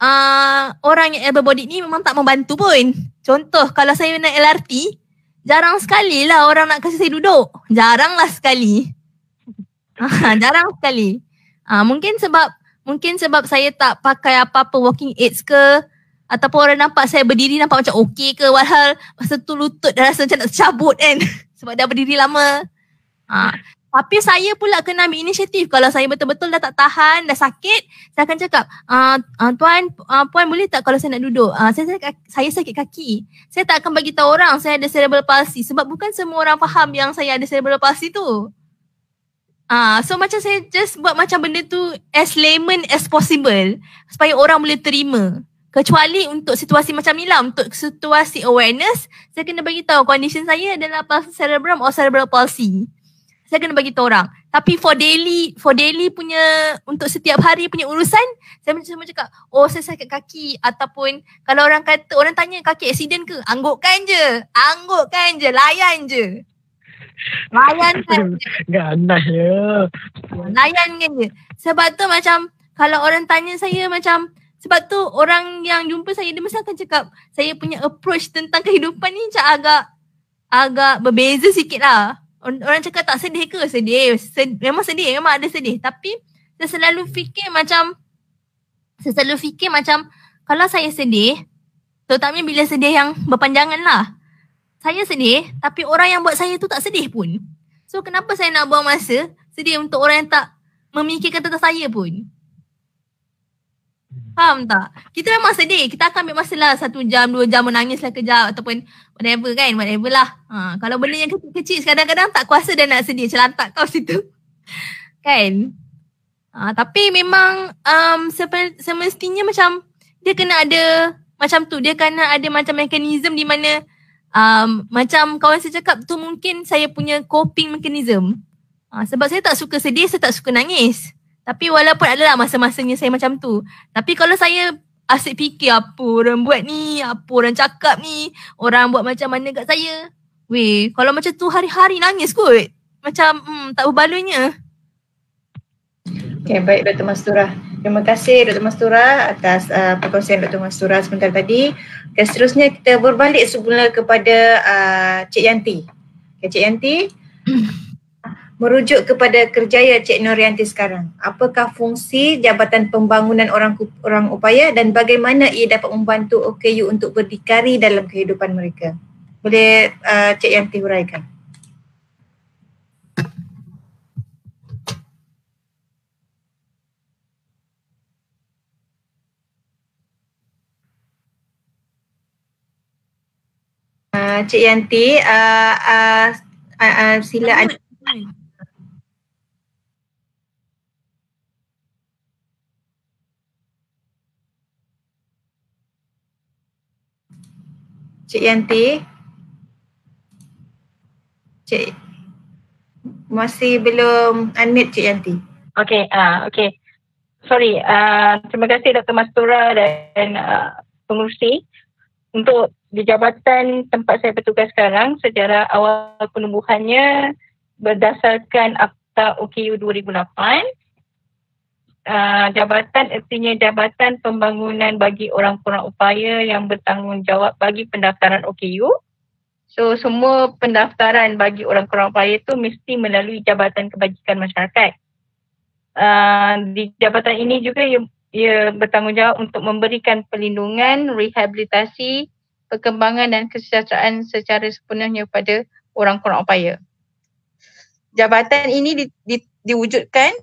able bodied ni memang tak membantu pun. Contoh kalau saya naik LRT, jarang sekali lah orang nak kasi saya duduk. Jarang lah sekali. Jarang sekali. Mungkin sebab saya tak pakai apa-apa walking aids ke, ataupun orang nampak saya berdiri nampak macam okey ke, walhal masa tu lutut dah rasa macam nak cabut kan. Sebab dah berdiri lama. Tapi saya pula kena ambil inisiatif. Kalau saya betul-betul dah tak tahan, dah sakit, saya akan cakap, puan boleh tak kalau saya nak duduk? Saya sakit kaki. Saya tak akan bagi tahu orang saya ada cerebral palsy. Sebab bukan semua orang faham yang saya ada cerebral palsy tu. So macam saya just buat macam benda tu as layman as possible, supaya orang boleh terima. Kecuali untuk situasi macam ni lah, untuk situasi awareness, saya kena bagi tahu condition saya adalah palsy cerebrum or cerebral palsy. Saya kena bagi tahu orang. Tapi for daily punya, untuk setiap hari punya urusan, saya macam cakap, saya sakit kaki. Ataupun kalau orang tanya kaki accident ke, anggukkan je, layan je. Layankan je. Ganas ya. Layankan je. Sebab tu macam, kalau orang tanya saya macam, sebab tu orang yang jumpa saya, dia mesti akan cakap, saya punya approach tentang kehidupan ni macam agak berbeza sikit lah. Orang cakap tak sedih ke? Sedih. Memang sedih. Memang ada sedih. Tapi saya selalu fikir macam kalau saya sedih, terutamanya bila sedih yang berpanjangan lah. Saya sedih, tapi orang yang buat saya tu tak sedih pun. So kenapa saya nak buang masa sedih untuk orang yang tak memikirkan tentang saya pun? Faham tak? Kita memang sedih. Kita akan ambil masa lah 1 jam, 2 jam menangis lah kejap ataupun whatever kan. Whatever lah. Kalau benda yang kecil-kecil kadang-kadang tak kuasa dah nak sedih. Celantak kau situ. Kan? Tapi memang semestinya macam dia kena ada macam tu. Dia kena ada macam mekanism di mana macam kawan saya cakap tu, mungkin saya punya coping mechanism. Sebab saya tak suka sedih, saya tak suka nangis. Tapi walaupun adalah masa-masanya saya macam tu. Tapi kalau saya asyik fikir apa orang buat ni, apa orang cakap ni, orang buat macam mana kat saya. Weh, kalau macam tu hari-hari nangis kot. Macam tak berbaloi-nya. Okay, baik Dr. Mastura. Terima kasih Dr. Mastura atas perkongsian Dr. Mastura sebentar tadi. Dan seterusnya kita berbalik semula kepada Cik Yanti. Okay, Cik Yanti, merujuk kepada kerjaya Cik Norianti sekarang. Apakah fungsi Jabatan Pembangunan Orang Upaya dan bagaimana ia dapat membantu OKU untuk berdikari dalam kehidupan mereka? Boleh Cik Yanti huraikan? Cik Yanti, sila Cik Yanti. Cik masih belum unmute Cik Yanti. Okay. Sorry, terima kasih Dr. Mastura dan pengurusi. Untuk di jabatan tempat saya bertugas sekarang, sejarah awal penubuhannya berdasarkan Akta OKU 2008. Jabatan artinya Jabatan Pembangunan bagi Orang Kurang Upaya yang bertanggungjawab bagi pendaftaran OKU. So semua pendaftaran bagi orang kurang upaya itu mesti melalui Jabatan Kebajikan Masyarakat. Di jabatan ini juga ia bertanggungjawab untuk memberikan perlindungan, rehabilitasi, perkembangan dan kesejahteraan secara sepenuhnya kepada orang kurang upaya. Jabatan ini diwujudkan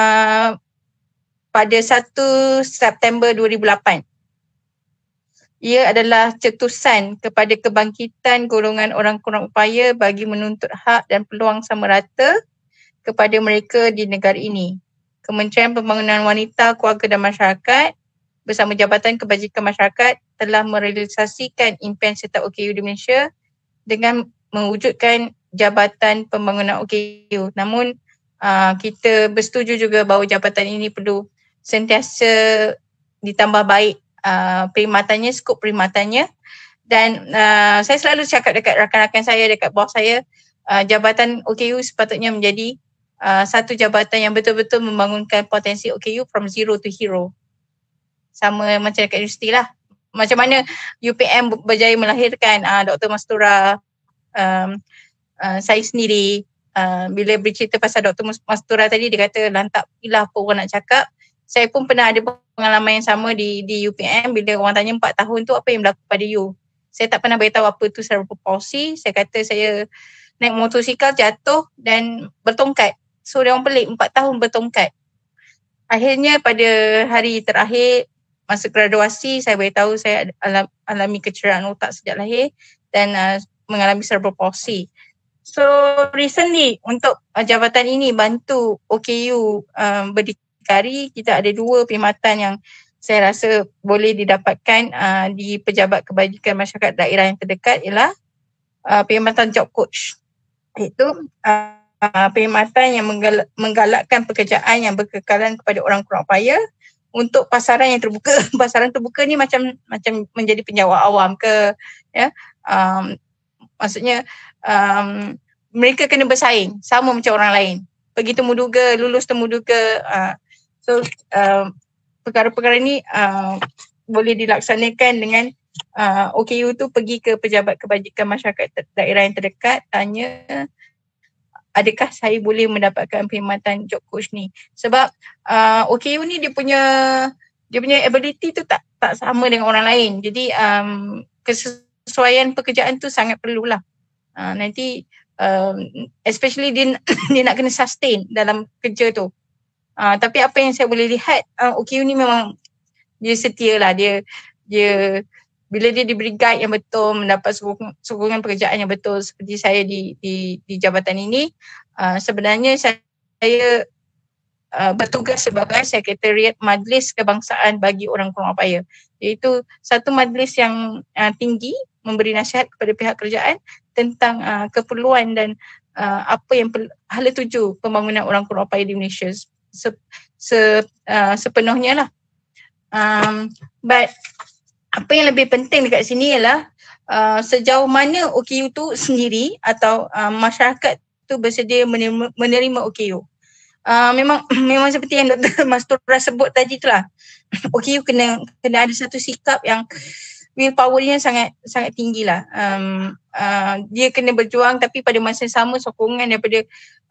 pada 1 September 2008. Ia adalah cetusan kepada kebangkitan golongan orang kurang upaya bagi menuntut hak dan peluang sama rata kepada mereka di negara ini. Kementerian Pembangunan Wanita, Keluarga dan Masyarakat bersama Jabatan Kebajikan Masyarakat telah merealisasikan impian serta OKU di Malaysia dengan mewujudkan Jabatan Pembangunan OKU. Namun kita bersetuju juga bahawa jabatan ini perlu sentiasa ditambah baik perkhidmatannya, skop perkhidmatannya. Dan saya selalu cakap dekat rakan-rakan saya, dekat bawah saya, jabatan OKU sepatutnya menjadi satu jabatan yang betul-betul membangunkan potensi OKU from zero to hero. Sama macam dekat universiti lah. Macam mana UPM berjaya melahirkan Dr. Mastura, saya sendiri, bila bercerita pasal Dr. Mastura tadi, dia kata lantak pilah apa orang nak cakap. Saya pun pernah ada pengalaman yang sama di UPM. Bila orang tanya 4 tahun tu apa yang berlaku pada you, saya tak pernah beritahu apa tu cerebral palsy. Saya kata saya naik motosikal jatuh dan bertongkat. So dia orang pelik, 4 tahun bertongkat. Akhirnya pada hari terakhir masa graduasi, saya beritahu saya alami kecederaan otak sejak lahir dan mengalami cerebral palsy. So recently untuk jabatan ini bantu OKU berdikari, kita ada 2 perkhidmatan yang saya rasa boleh didapatkan di Pejabat Kebajikan Masyarakat daerah yang terdekat, ialah perkhidmatan job coach. Iaitu perkhidmatan yang menggalakkan pekerjaan yang berkekalan kepada orang kurang upaya untuk pasaran yang terbuka. Pasaran terbuka ni macam menjadi penjawat awam ke, ya. Maksudnya mereka kena bersaing sama macam orang lain. Pergi temuduga, lulus temuduga. So perkara-perkara ni boleh dilaksanakan dengan OKU tu pergi ke Pejabat Kebajikan Masyarakat daerah yang terdekat, tanya adakah saya boleh mendapatkan perkhidmatan job coach ni. Sebab OKU ni dia punya ability tu tak sama dengan orang lain. Jadi kesesuaian pekerjaan tu sangat perlulah. Nanti especially dia nak kena sustain dalam kerja tu. Tapi apa yang saya boleh lihat, OKU ni memang dia setia lah. Dia bila dia diberi guide yang betul, mendapat sokongan pekerjaan yang betul seperti saya di jabatan ini, sebenarnya saya bertugas sebagai Sekretariat Majlis Kebangsaan bagi Orang Kurang Upaya. Iaitu satu majlis yang tinggi memberi nasihat kepada pihak kerajaan tentang keperluan dan apa yang hala tuju pembangunan orang kurang upaya di Malaysia sepenuhnya lah. But apa yang lebih penting dekat sini ialah sejauh mana OKU tu sendiri atau masyarakat tu bersedia menerima OKU. Memang seperti yang Dr. Mastura sebut tadi tu lah. OKU kena ada satu sikap yang willpower dia sangat tinggi lah. Dia kena berjuang, tapi pada masa yang sama sokongan daripada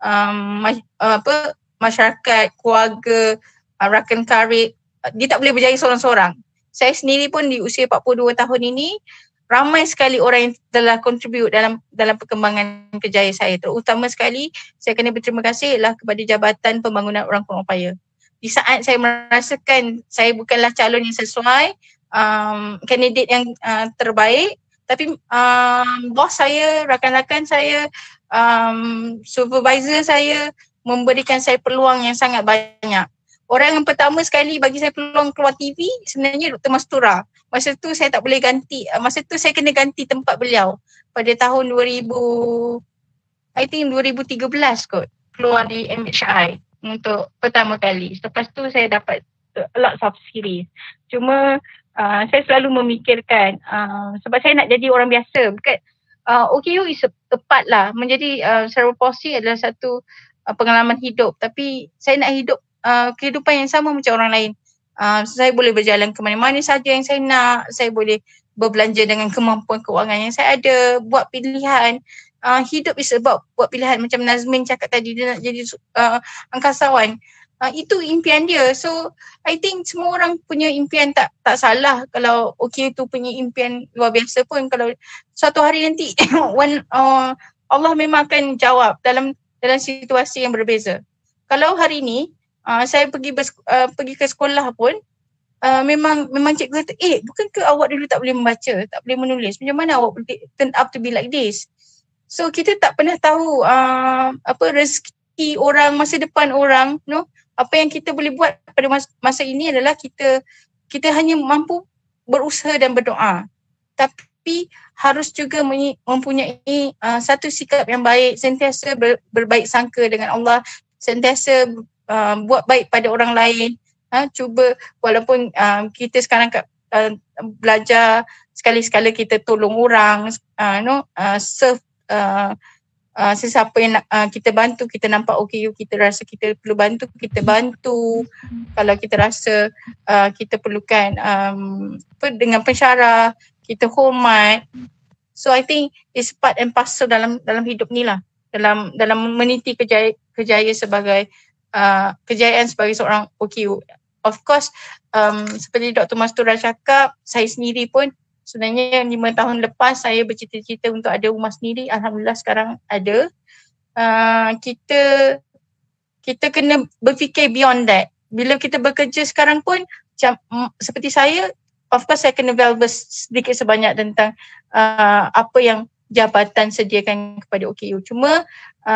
masyarakat, keluarga, rakan karib. Dia tak boleh berjaya seorang-seorang. Saya sendiri pun di usia 42 tahun ini, ramai sekali orang yang telah contribute dalam perkembangan kerjaya saya. Terutama sekali saya kena berterima kasih ialah kepada Jabatan Pembangunan Orang Kurang Upaya. Di saat saya merasakan saya bukanlah calon yang sesuai, kandidat yang terbaik, tapi bos saya, rakan-rakan saya, supervisor saya memberikan saya peluang yang sangat banyak. Orang yang pertama sekali bagi saya peluang keluar TV sebenarnya Dr. Mastura. Masa tu saya tak boleh ganti, masa tu saya kena ganti tempat beliau pada tahun 2013 kot, keluar di MHI untuk pertama kali. Lepas tu saya dapat lots of series. Cuma saya selalu memikirkan sebab saya nak jadi orang biasa. Bukan OKU is a part lah. Menjadi cerebral palsy adalah satu pengalaman hidup, tapi saya nak hidup kehidupan yang sama macam orang lain. Saya boleh berjalan ke mana-mana saja yang saya nak. Saya boleh berbelanja dengan kemampuan keuangan yang saya ada, buat pilihan. Hidup is about buat pilihan. Macam Nazmin cakap tadi, dia nak jadi angkasawan. Itu impian dia. So I think semua orang punya impian tak salah. Kalau OKU tu punya impian luar biasa pun, kalau suatu hari nanti Allah memang akan jawab dalam situasi yang berbeza. Kalau hari ni saya pergi ke sekolah pun, memang cikgu kata, bukankah awak dulu tak boleh membaca, tak boleh menulis, macam mana awak boleh turn up to be like this? So kita tak pernah tahu rezeki orang, masa depan orang, no? Apa yang kita boleh buat pada masa ini adalah kita hanya mampu berusaha dan berdoa, tapi harus juga mempunyai satu sikap yang baik, sentiasa berbaik sangka dengan Allah, sentiasa buat baik pada orang lain. Cuba walaupun kita sekarang belajar, sekali-sekala kita tolong orang, serve sesiapa yang kita bantu. Kita nampak OKU, kita rasa kita perlu bantu, kita bantu. Kalau kita rasa kita perlukan dengan pensyarah, kita hormat. So I think it's part and parcel dalam hidup ni lah, dalam meniti kejayaan sebagai kejayaan sebagai seorang OKU. Of course, seperti Dr. Mastura cakap, saya sendiri pun sebenarnya 5 tahun lepas saya bercita-cita untuk ada rumah sendiri. Alhamdulillah sekarang ada. Kita kena berfikir beyond that. Bila kita bekerja sekarang pun, seperti saya, of course saya kena velvous sedikit sebanyak tentang apa yang jabatan sediakan kepada OKU. Cuma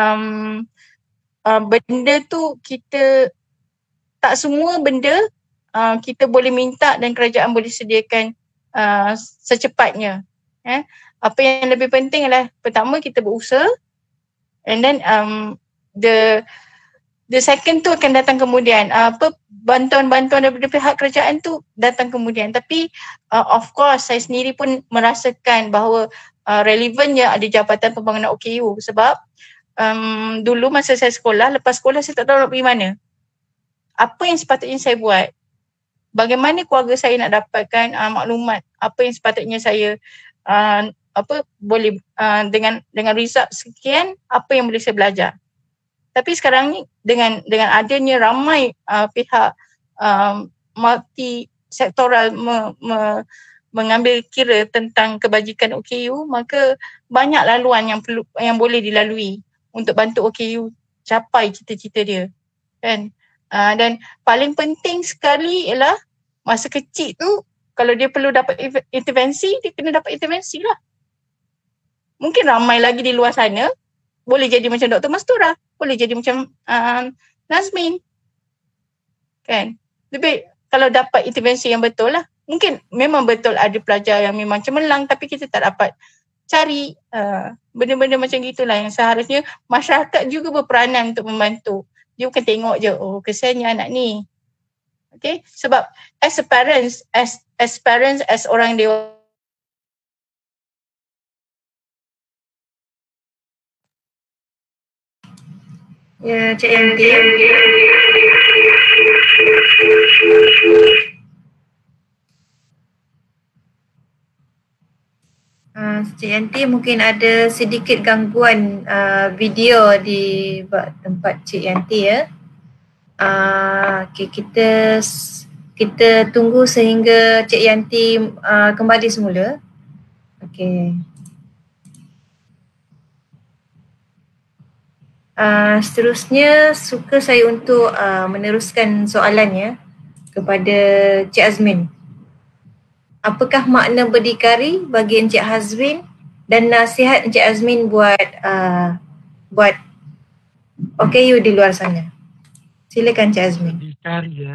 benda tu kita, tak semua benda kita boleh minta dan kerajaan boleh sediakan secepatnya. Apa yang lebih penting adalah pertama kita berusaha, and then the second tu akan datang kemudian. Bantuan-bantuan daripada pihak kerajaan tu datang kemudian. Tapi of course saya sendiri pun merasakan bahawa relevannya ada Jabatan Pembangunan OKU, sebab dulu masa saya sekolah, lepas sekolah saya tak tahu nak pergi mana. Apa yang sepatutnya saya buat? Bagaimana keluarga saya nak dapatkan maklumat apa yang sepatutnya saya boleh dengan result sekian, apa yang boleh saya belajar. Tapi sekarang ni dengan adanya ramai pihak multi sektoral mengambil kira tentang kebajikan OKU, maka banyak laluan yang boleh dilalui untuk bantu OKU capai cita-cita dia, kan? Dan paling penting sekali ialah masa kecil tu, kalau dia perlu dapat intervensi, dia kena dapat intervensi lah. Mungkin ramai lagi di luar sana boleh jadi macam Dr. Mastura, boleh jadi macam Nazmin, kan? Lebih kalau dapat intervensi yang betul lah. Mungkin memang betul ada pelajar yang memang cemerlang, tapi kita tak dapat cari benda-benda macam gitulah yang seharusnya masyarakat juga berperanan untuk membantu. Dia bukan tengok je, kesiannya anak ni. Okay, sebab as parents, as orang dewasa, ya, Cik Yanti. Cik Yanti mungkin ada sedikit gangguan video di tempat Cik Yanti ya. Okay, kita tunggu sehingga Cik Yanti kembali semula. Okay. Seterusnya suka saya untuk meneruskan soalannya kepada Cik Azmin. Apakah makna berdikari bagi Encik Hazmin dan nasihat Encik Azmin buat OKU di luar sana? Silakan Encik Azmin. Berdikari ya.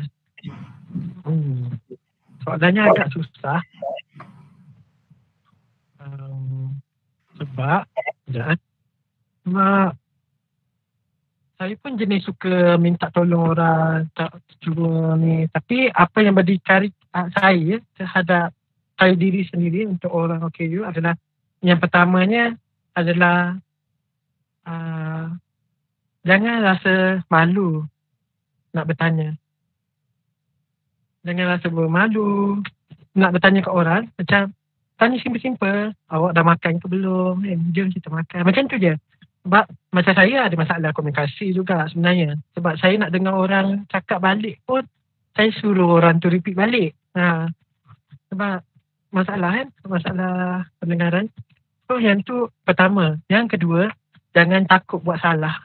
Soalannya agak susah. Sebab saya pun jenis suka minta tolong orang, tak cuba ni. Tapi apa yang berdikari saya terhadap saya diri sendiri untuk orang OKU adalah, yang pertamanya adalah jangan rasa malu nak bertanya. Jangan rasa malu nak bertanya ke orang. Macam tanya simple-simple, awak dah makan ke belum? Jom kita makan. Macam tu je. Sebab macam saya ada masalah komunikasi juga sebenarnya. Sebab saya nak dengar orang cakap balik pun, saya suruh orang tu repeat balik. Sebab masalah kan, masalah pendengaran. So yang tu pertama. Yang kedua, jangan takut buat salah.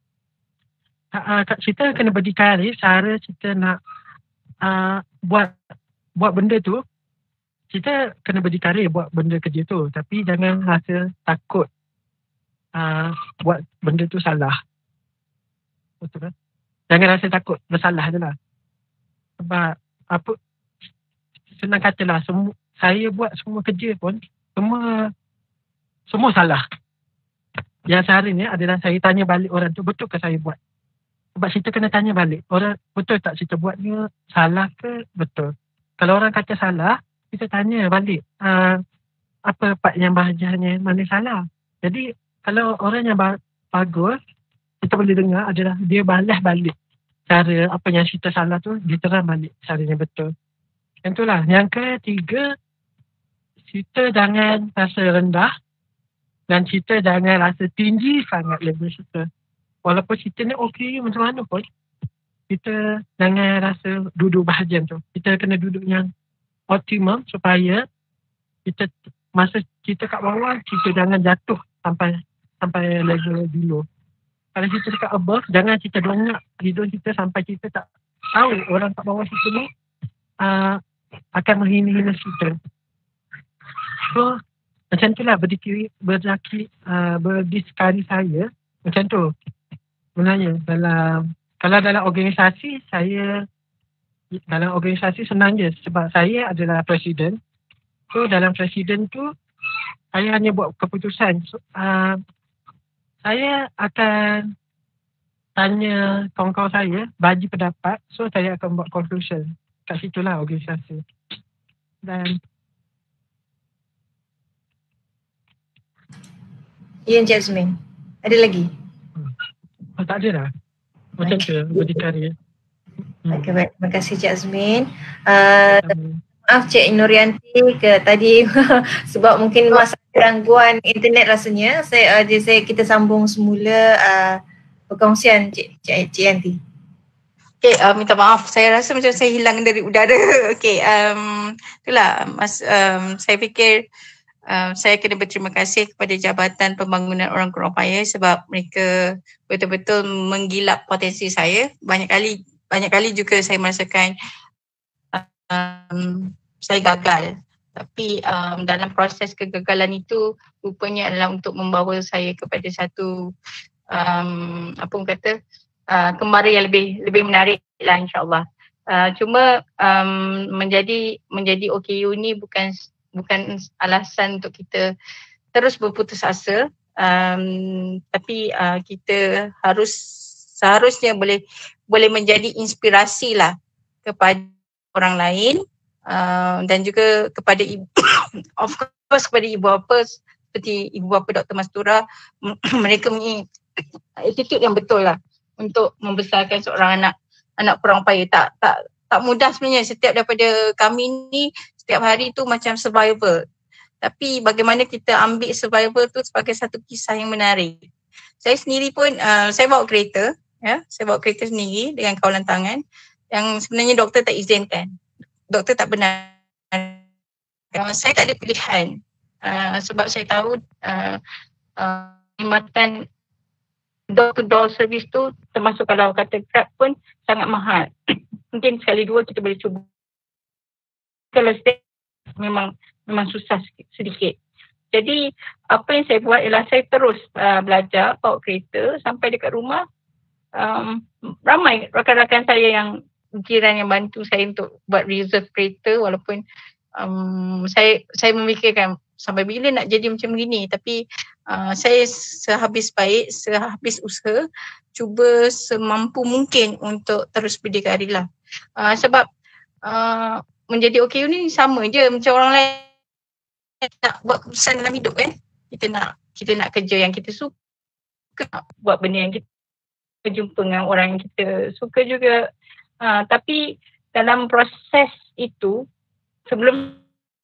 Kita kena berdikari cara kita nak buat benda tu. Kita kena berdikari buat benda kerja tu. Tapi jangan rasa takut buat benda tu salah. Betul kan? Jangan rasa takut bersalah je lah. Sebab apa, senang katalah, saya buat semua kerja pun semua salah. Yang seharusnya adalah saya tanya balik orang tu, betul ke saya buat? Sebab kita kena tanya balik, orang betul tak kita buatnya, salah ke betul? Kalau orang kata salah, kita tanya balik apa part yang bahagiannya mana salah. Jadi kalau orang yang bagus, kita boleh dengar adalah dia balas balik cara apa yang kita salah tu, dia terang balik cara yang betul. Yang itulah. Yang ketiga, kita jangan rasa rendah dan kita jangan rasa tinggi sangat level kita. Walaupun kita ni okey macam mana pun, kita jangan rasa duduk bahagian tu. Kita kena duduk yang optimum supaya kita, masa kita kat bawah, kita jangan jatuh sampai level dulu. Kalau kita dekat above, jangan kita dongak hidup kita sampai kita tak tahu orang kat bawah kita ni akan menghina-hina kita. So macam tu lah berdikari saya macam tu. Sebenarnya kalau dalam organisasi, dalam organisasi senang je sebab saya adalah presiden. So dalam presiden tu saya hanya buat keputusan. So, saya akan tanya kawan-kawan saya, bagi pendapat. So saya akan buat conclusion. Kat situlah organisasi. Dan Ya, Encik Azmin. Ada lagi? tak ada dah. Macam tu berdikari. Okay, baik. Terima kasih Cik Azmin. Maaf Cik Nurianti tadi sebab mungkin masalah gangguan internet rasanya. Kita sambung semula perkongsian Cik Yanti. Okay, minta maaf. Saya rasa macam saya hilang dari udara. Okay, itulah saya fikir saya kena berterima kasih kepada Jabatan Pembangunan Orang Kurang Payah sebab mereka betul-betul menggilap potensi saya. Banyak kali juga saya merasakan saya gagal. Tapi dalam proses kegagalan itu rupanya adalah untuk membawa saya kepada satu kembara yang lebih menarik lah, insyaAllah. Cuma menjadi OKU ni bukan alasan untuk kita terus berputus asa, tapi kita seharusnya boleh menjadi inspirasi lah kepada orang lain dan juga kepada ibu of course kepada ibu bapa seperti ibu bapa Dr. Mastura. Mereka punya attitude yang betul lah untuk membesarkan seorang anak kurang upaya. Tak mudah sebenarnya. Setiap daripada kami ni setiap hari tu macam survival. Tapi bagaimana kita ambil survival tu sebagai satu kisah yang menarik. Saya sendiri pun saya bawa kereta, ya. Saya bawa kereta sendiri dengan kawalan tangan yang sebenarnya doktor tak izinkan. Doktor tak benar. Saya tak ada pilihan sebab saya tahu perkhidmatan door-to-door service tu termasuk kalau kata Grab pun sangat mahal. Mungkin sekali dua kita boleh cuba. Kalau memang susah sedikit. Jadi apa yang saya buat ialah saya terus belajar bawa kereta sampai dekat rumah. Ramai rakan-rakan saya yang jiran yang bantu saya untuk buat reserve kereta walaupun saya memikirkan sampai bila nak jadi macam begini, tapi saya sehabis usaha cuba semampu mungkin untuk terus berdikari lah. Sebab menjadi OKU ni sama je macam orang lain nak buat keputusan dalam hidup kan. Kita nak kerja yang kita suka, nak buat benda yang kita jumpa dengan orang yang kita suka juga. Tapi dalam proses itu sebelum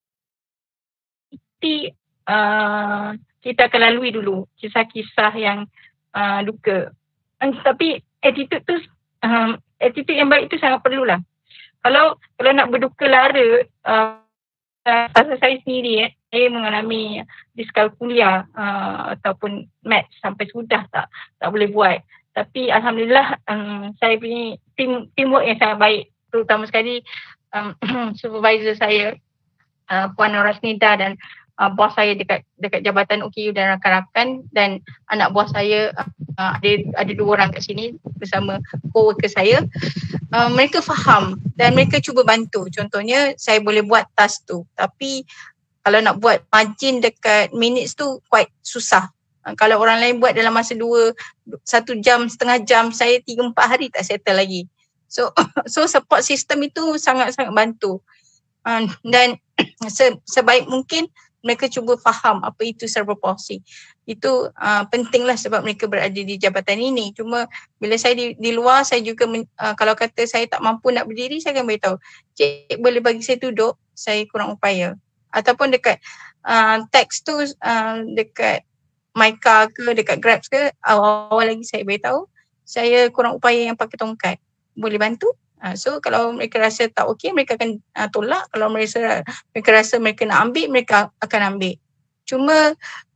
kita akan lalui dulu kisah-kisah yang duka. Tapi attitude yang baik tu sangat perlulah. Kalau nak berduka lara, pasal saya sendiri saya mengalami diskalkulia ataupun maths sampai sudah tak boleh buat. Tapi alhamdulillah saya punya teamwork yang sangat baik, terutama sekali supervisor saya Puan Norasnida dan bos saya dekat Jabatan OKU dan rakan-rakan, dan anak buah saya ada 2 orang kat sini bersama co-worker saya. Mereka faham dan mereka cuba bantu. Contohnya saya boleh buat task tu, tapi kalau nak buat margin dekat minutes tu quite susah. Kalau orang lain buat dalam masa 1 jam, setengah jam, saya 3-4 hari tak settle lagi. So support system itu sangat-sangat bantu. Dan sebaik mungkin mereka cuba faham apa itu cerebral palsy. Itu pentinglah sebab mereka berada di jabatan ini. Cuma bila saya di luar, saya juga kalau kata saya tak mampu nak berdiri, saya akan beritahu, cik boleh bagi saya duduk, saya kurang upaya. Ataupun dekat teks tu, dekat MyCar ke, dekat Grab ke, awal-awal lagi saya beritahu, saya kurang upaya yang pakai tongkat. Boleh bantu? So kalau mereka rasa tak okey, mereka akan tolak. Kalau mereka rasa mereka nak ambil, mereka akan ambil. Cuma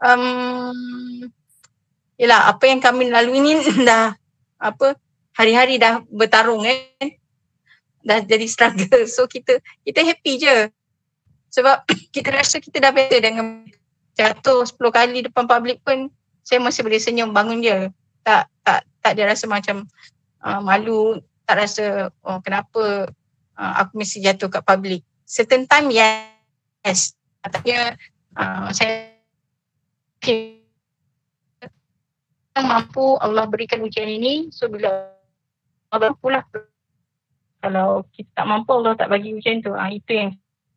yalah, apa yang kami lalui ni dah hari-hari dah bertarung kan. Dah jadi struggle. So kita happy je. Sebab kita rasa kita dah better dengan jatuh 10 kali depan public pun saya masih boleh senyum bangun je. Tak ada rasa macam malu. Tak rasa kenapa aku mesti jatuh kat public. Certain time yes. Katanya saya mampu, Allah berikan ujian ini. So bila Allah mampulah. Kalau kita tak mampu, Allah tak bagi ujian tu. Itu yang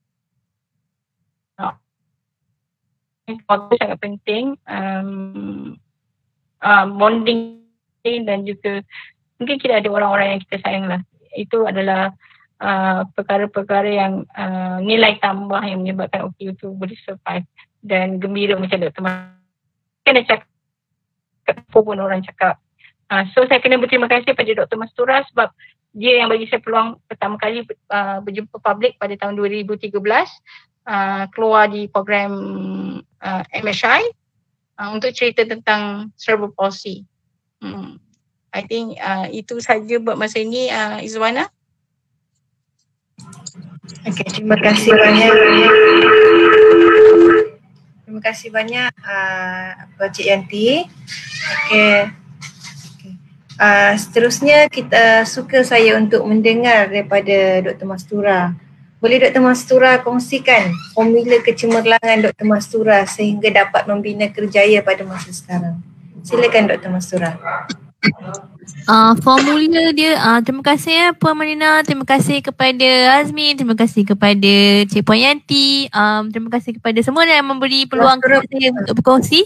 sangat penting. Bonding dan juga mungkin kita ada orang-orang yang kita sayang lah. Itu adalah perkara-perkara yang nilai tambah yang menyebabkan OKU tu boleh survive dan gembira macam Dr. Kan dah cakap, pun orang cakap. So saya kena berterima kasih pada Dr. Mastura sebab dia yang bagi saya peluang pertama kali berjumpa publik pada tahun 2013, keluar di program MSI untuk cerita tentang cerebral palsy. I think itu saja buat masa ini, Izwana. Okay, terima kasih banyak. Terima kasih banyak Cik Yanti. Okay. Seterusnya saya untuk mendengar daripada Dr. Mastura. Boleh Dr. Mastura kongsikan formula kecemerlangan Dr. Mastura sehingga dapat membina kerjaya pada masa sekarang. Silakan Dr. Mastura. Formula dia, terima kasih ya Puan Malina, terima kasih kepada Azmi, terima kasih kepada Cik Puan Yanti, terima kasih kepada semua yang memberi peluang kepada saya untuk berkongsi.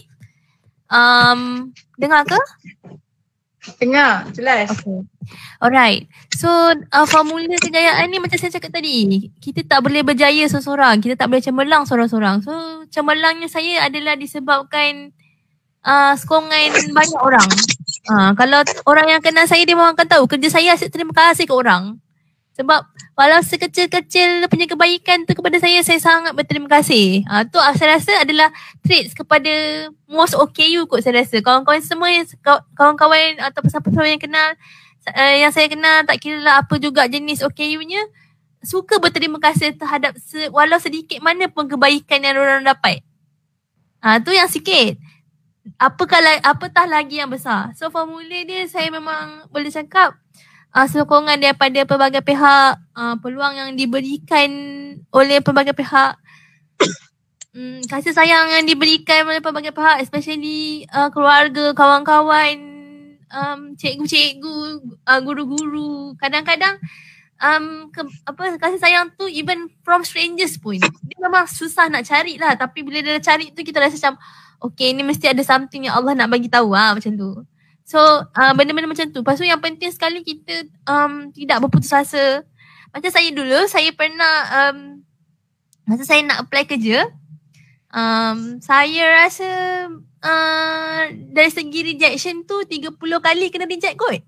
Dengar ke? Dengar, jelas. Okay. Alright. So formula kejayaan ni macam saya cakap tadi, kita tak boleh berjaya seorang-seorang, kita tak boleh cemerlang seorang-seorang. So cemerlangnya saya adalah disebabkan sokongan banyak orang. Kalau orang yang kenal saya, dia memang akan tahu kerja saya asyik terima kasih ke orang. Sebab walau sekecil-kecil punya kebaikan tu kepada saya sangat berterima kasih. Tu saya rasa adalah traits kepada most OKU kot saya rasa. Kawan-kawan semua, kawan-kawan atau siapa-siapa yang kenal, yang saya kenal, tak kira lah apa juga jenis OKU-nya, suka berterima kasih terhadap walau sedikit mana pun kebaikan yang orang dapat. Tu yang sikit. Apatah lagi yang besar. So formula dia saya memang boleh cakap sokongan daripada pelbagai pihak, peluang yang diberikan oleh pelbagai pihak, kasih sayang yang diberikan oleh pelbagai pihak, especially keluarga, kawan-kawan, cikgu-cikgu, guru-guru. Kadang-kadang kasih sayang tu even from strangers pun. Dia memang susah nak cari lah, tapi bila dia cari tu kita rasa macam okay, ni mesti ada something yang Allah nak bagi tahu macam tu. So benda-benda macam tu. Lepas tu yang penting sekali kita tidak berputus asa. Macam saya dulu, saya pernah masa saya nak apply kerja, saya rasa dari segi rejection tu 30 kali kena reject kot.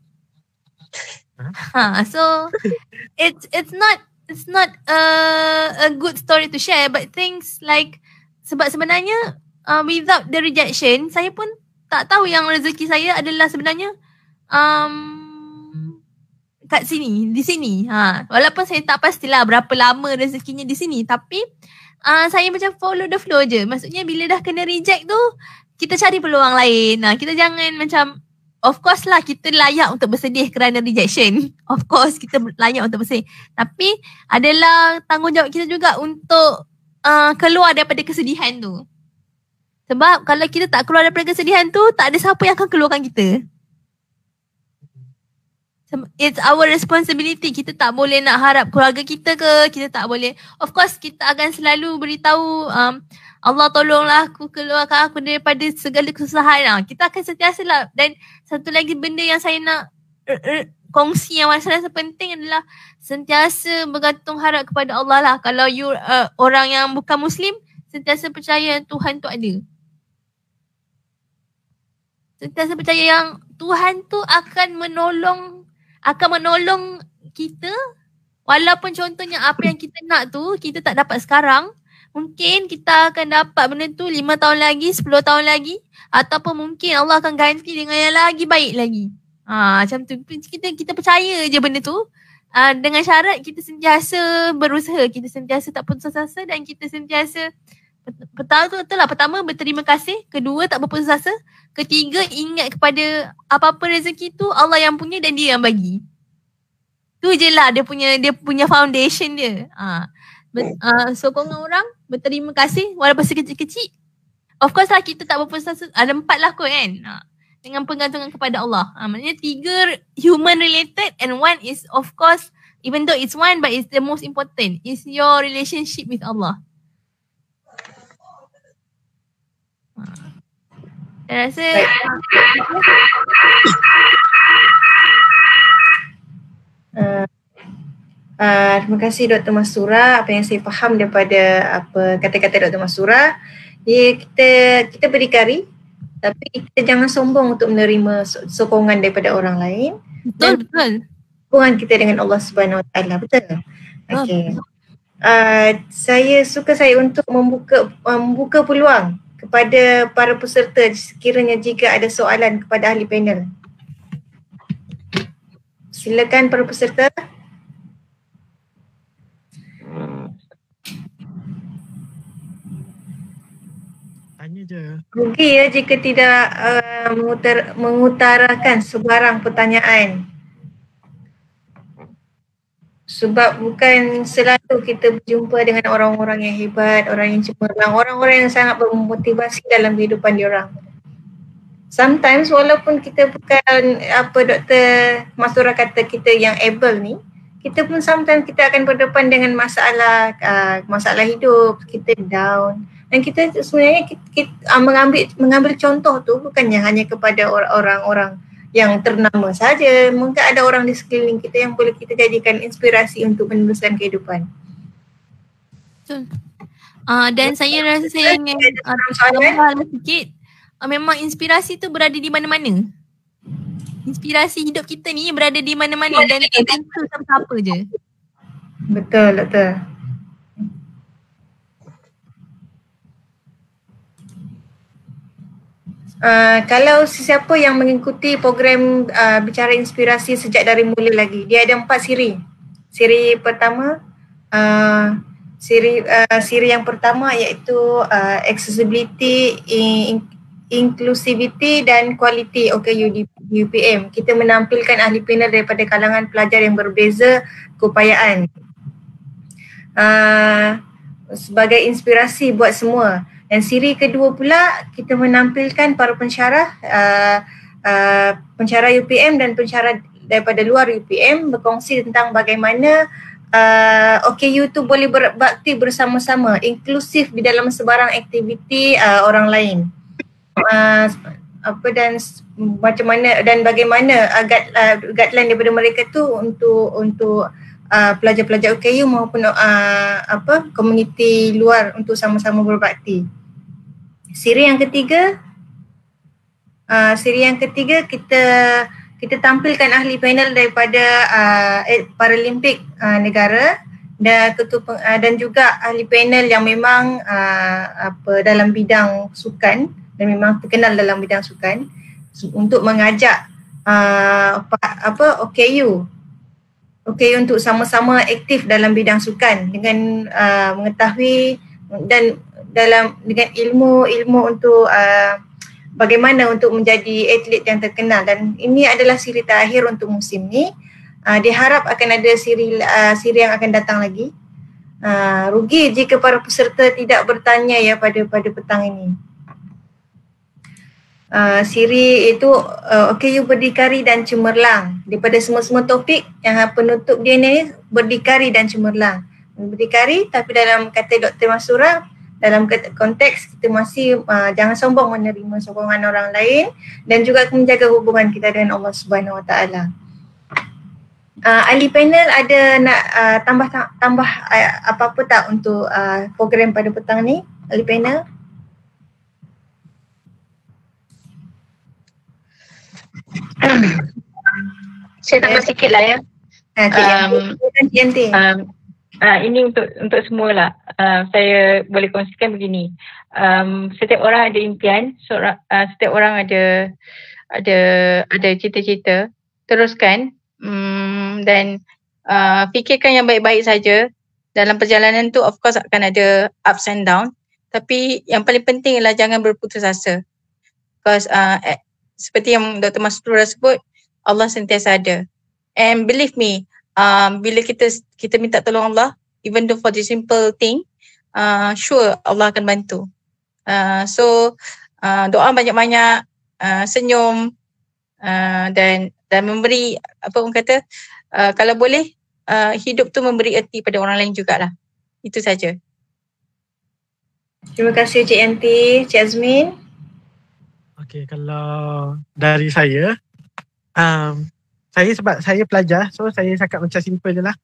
So it's not a good story to share, but things like, sebab sebenarnya without the rejection, saya pun tak tahu yang rezeki saya adalah sebenarnya kat sini, di sini. Walaupun saya tak pastilah berapa lama rezekinya di sini, tapi saya macam follow the flow je. Maksudnya bila dah kena reject tu, kita cari peluang lain. Kita jangan macam, of course lah kita layak untuk bersedih kerana rejection. Of course kita layak untuk bersedih. Tapi adalah tanggungjawab kita juga untuk keluar daripada kesedihan tu. Sebab kalau kita tak keluar daripada kesedihan tu, tak ada siapa yang akan keluarkan kita. It's our responsibility. Kita tak boleh nak harap keluarga kita ke, kita tak boleh. Of course kita akan selalu beritahu Allah tolonglah aku, keluarkan aku daripada segala kesusahan. Kita akan sentiasa lah. Dan satu lagi benda yang saya nak kongsi yang saya rasa penting adalah sentiasa bergantung harap kepada Allah lah. Kalau you orang yang bukan Muslim, sentiasa percaya Tuhan tu ada. Sentiasa percaya yang Tuhan tu akan menolong kita, walaupun contohnya apa yang kita nak tu kita tak dapat sekarang, mungkin kita akan dapat benda tu 5 tahun lagi, 10 tahun lagi, ataupun mungkin Allah akan ganti dengan yang lagi baik lagi. Macam tu kita percaya je benda tu, dengan syarat kita sentiasa berusaha, kita sentiasa tak putus asa, dan kita sentiasa pertama berterima kasih, kedua tak berputus asa, ketiga ingat kepada apa-apa rezeki tu Allah yang punya dan dia yang bagi. Tu je lah dia punya foundation dia. Sokongan orang, berterima kasih walaupun sekecil-kecil. Of course lah kita tak berputus asa, ada 4 lah kot kan. Dengan pergantungan kepada Allah. Maknanya 3 human related and 1 is of course, even though it's 1 but it's the most important, is your relationship with Allah. Saya rasa terima kasih Dr. Mastura. Apa yang saya faham daripada apa kata-kata Dr. Mastura, kita berdikari, tapi kita jangan sombong untuk menerima sokongan daripada orang lain. Betul. Hubungan kita dengan Allah Subhanahu Wa Taala, betul? Okey. Saya suka untuk membuka peluang kepada para peserta sekiranya jika ada soalan kepada ahli panel. Silakan para peserta. Tanya je. Rugi ya jika tidak mengutarakan sebarang pertanyaan. Sebab bukan selalu kita berjumpa dengan orang-orang yang hebat, orang yang cemerlang, orang-orang yang sangat bermotivasi dalam kehidupan diorang. sometimes walaupun kita bukan Dr. Mastura kata kita yang able ni, kita pun sometimes kita akan berdepan dengan masalah hidup, kita down. Dan kita sebenarnya kita mengambil contoh tu bukannya hanya kepada orang-orang yang ternama saja. Mungkin ada orang di sekeliling kita yang boleh kita jadikan inspirasi untuk meneruskan kehidupan. Betul. Dan saya rasa saya ingin tambah sikit. Memang inspirasi tu berada di mana-mana. Inspirasi hidup kita ni berada di mana-mana dan itu siapa-siapa je. Betul. Kalau sesiapa yang mengikuti program Bicara Inspirasi sejak dari mula lagi, dia ada 4 siri. Siri pertama, siri yang pertama iaitu accessibility, inclusivity dan quality OKU di UPM. Kita menampilkan ahli panel daripada kalangan pelajar yang berbeza keupayaan sebagai inspirasi buat semua. Dan siri kedua pula kita menampilkan para pensyarah pensyarah UPM dan pensyarah daripada luar UPM berkongsi tentang bagaimana OKU tu boleh berbakti bersama-sama, inklusif di dalam sebarang aktiviti orang lain. Dan macam mana dan bagaimana guideline daripada mereka tu untuk pelajar-pelajar OKU maupun komuniti luar untuk sama-sama berbakti. Siri yang ketiga kita tampilkan ahli panel daripada Paralimpik negara dan juga ahli panel yang memang dalam bidang sukan dan memang terkenal dalam bidang sukan untuk mengajak OKU untuk sama-sama aktif dalam bidang sukan dengan mengetahui dan dengan ilmu untuk bagaimana untuk menjadi atlet yang terkenal. Dan ini adalah siri terakhir untuk musim ni. Diharap akan ada siri yang akan datang lagi. Rugi jika para peserta tidak bertanya ya pada petang ini. Siri itu OKU berdikari dan cemerlang. Daripada semua topik yang penutup dia ni berdikari dan cemerlang. Berdikari tapi dalam kata Dr. Mastura, dalam konteks kita masih jangan sombong menerima sokongan orang lain dan juga menjaga hubungan kita dengan Allah Subhanahu Wa Taala. Ahli panel ada nak tambah apa-apa tak untuk program pada petang ni? Ahli panel? Saya tambah sikit lah ya. Ini untuk semualah. Saya boleh kongsikan begini. Setiap orang ada impian, setiap orang ada cita-cita. Teruskan dan fikirkan yang baik-baik saja. Dalam perjalanan tu of course akan ada ups and down. Tapi yang paling penting ialah jangan berputus asa. Because seperti yang Dr. Mastura sebut, Allah sentiasa ada. And believe me, bila kita minta tolong Allah, even though for the simple thing, sure Allah akan bantu. So doa banyak-banyak, senyum dan memberi, apa orang kata, kalau boleh hidup tu memberi erti pada orang lain jugalah. Itu saja. Terima kasih Cik Yanti. Cik Azmin. Okey, kalau dari saya, sebab saya pelajar, so saya cakap macam simple je lah.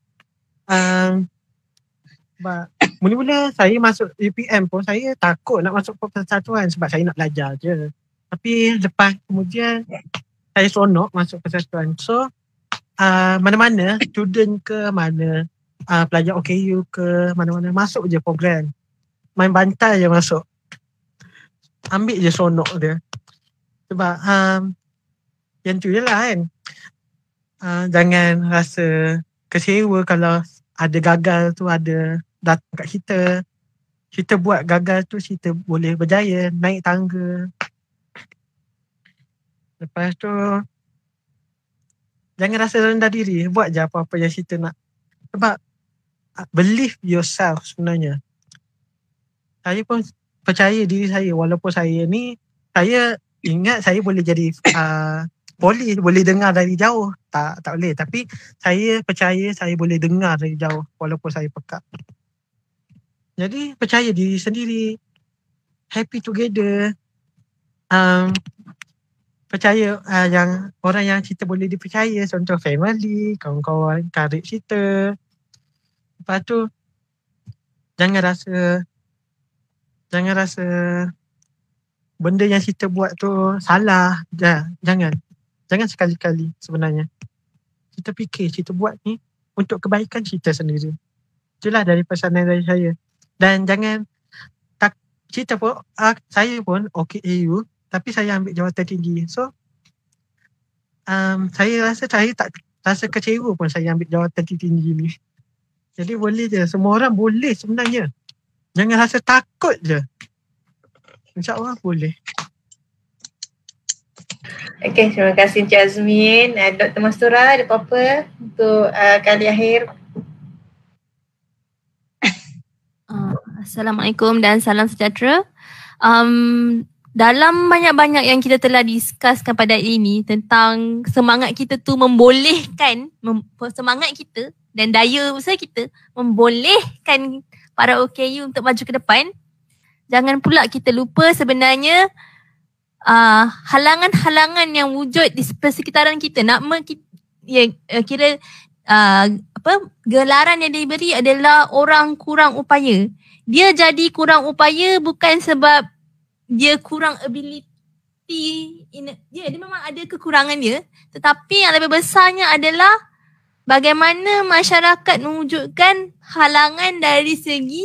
Mula-mula saya masuk UPM pun saya takut nak masuk persatuan sebab saya nak belajar je. Tapi lepas kemudian saya seronok masuk persatuan. So mana-mana student ke mana, pelajar OKU ke mana-mana, masuk je program. Main bantal je masuk. Ambil je seronok dia. Sebab yang tu je lah kan. Jangan rasa kecewa kalau ada gagal tu ada datang kat kita. Kita buat gagal tu kita boleh berjaya naik tangga. Lepas tu jangan rasa rendah diri. Buat je apa-apa yang kita nak. Sebab believe yourself sebenarnya. Saya pun percaya diri saya walaupun saya ni, saya ingat saya boleh jadi polis, boleh dengar dari jauh. Tak boleh. Tapi saya percaya saya boleh dengar dari jauh walaupun saya pekak. Jadi percaya diri sendiri. Happy together. Percaya yang orang yang kita boleh dipercaya. Contoh family, kawan-kawan, karib kita. Lepas tu jangan rasa benda yang kita buat tu salah. Jangan sekali-kali sebenarnya. Kita fikir kita buat ni untuk kebaikan kita sendiri. Itulah dari pesanan dari saya. Dan jangan kita pun, saya pun OKAU tapi saya ambil jawatan tinggi. So saya rasa saya tak rasa kecewa pun saya ambil jawatan tinggi ni. Jadi boleh je, semua orang boleh sebenarnya. Jangan rasa takut je. InsyaAllah boleh. Okey, terima kasih Encik Azmin. Dr. Mastura, ada apa-apa untuk kali akhir? Assalamualaikum dan salam sejahtera. Dalam banyak-banyak yang kita telah discusskan pada hari ini tentang semangat kita tu membolehkan, semangat kita dan daya usaha kita membolehkan para OKU untuk maju ke depan. Jangan pula kita lupa sebenarnya halangan-halangan yang wujud di persekitaran kita. Gelaran yang diberi adalah orang kurang upaya. Dia jadi kurang upaya bukan sebab dia kurang ability. Dia memang ada kekurangan dia. Tetapi yang lebih besarnya adalah bagaimana masyarakat mewujudkan halangan dari segi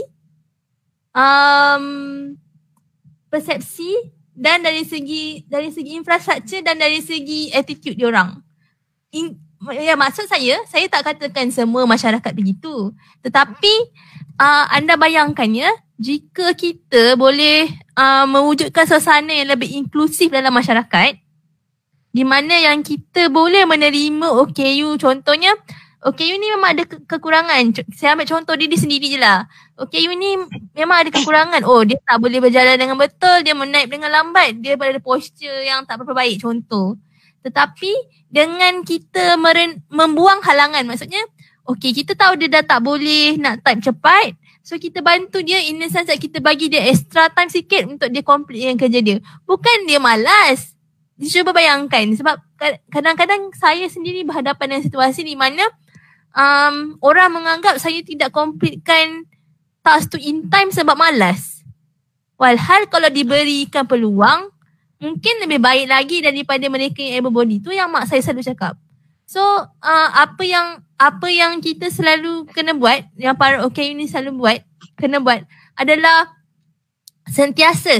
persepsi dan dari segi infrastruktur dan dari segi attitude diorang. Maksud saya tak katakan semua masyarakat begitu. Tetapi anda bayangkannya, jika kita boleh mewujudkan suasana yang lebih inklusif dalam masyarakat, di mana yang kita boleh menerima OKU, contohnya OKU ni memang ada kekurangan. Saya ambil contoh diri sendiri je lah. OKU ni memang ada kekurangan. Oh, dia tak boleh berjalan dengan betul, dia menaip dengan lambat, dia pada posture yang tak berapa baik, contoh. Tetapi dengan kita membuang halangan, maksudnya okay, kita tahu dia dah tak boleh nak type cepat, so kita bantu dia in the sense that kita bagi dia extra time sikit untuk dia complete yang kerja dia. Bukan dia malas. Cuba bayangkan, sebab kadang-kadang saya sendiri berhadapan dengan situasi di mana orang menganggap saya tidak completekan task tu in time sebab malas. Walhal kalau diberikan peluang, mungkin lebih baik lagi daripada mereka yang able body. Tu yang mak saya selalu cakap. So apa yang kita selalu kena buat, yang para OKU ni selalu kena buat adalah sentiasa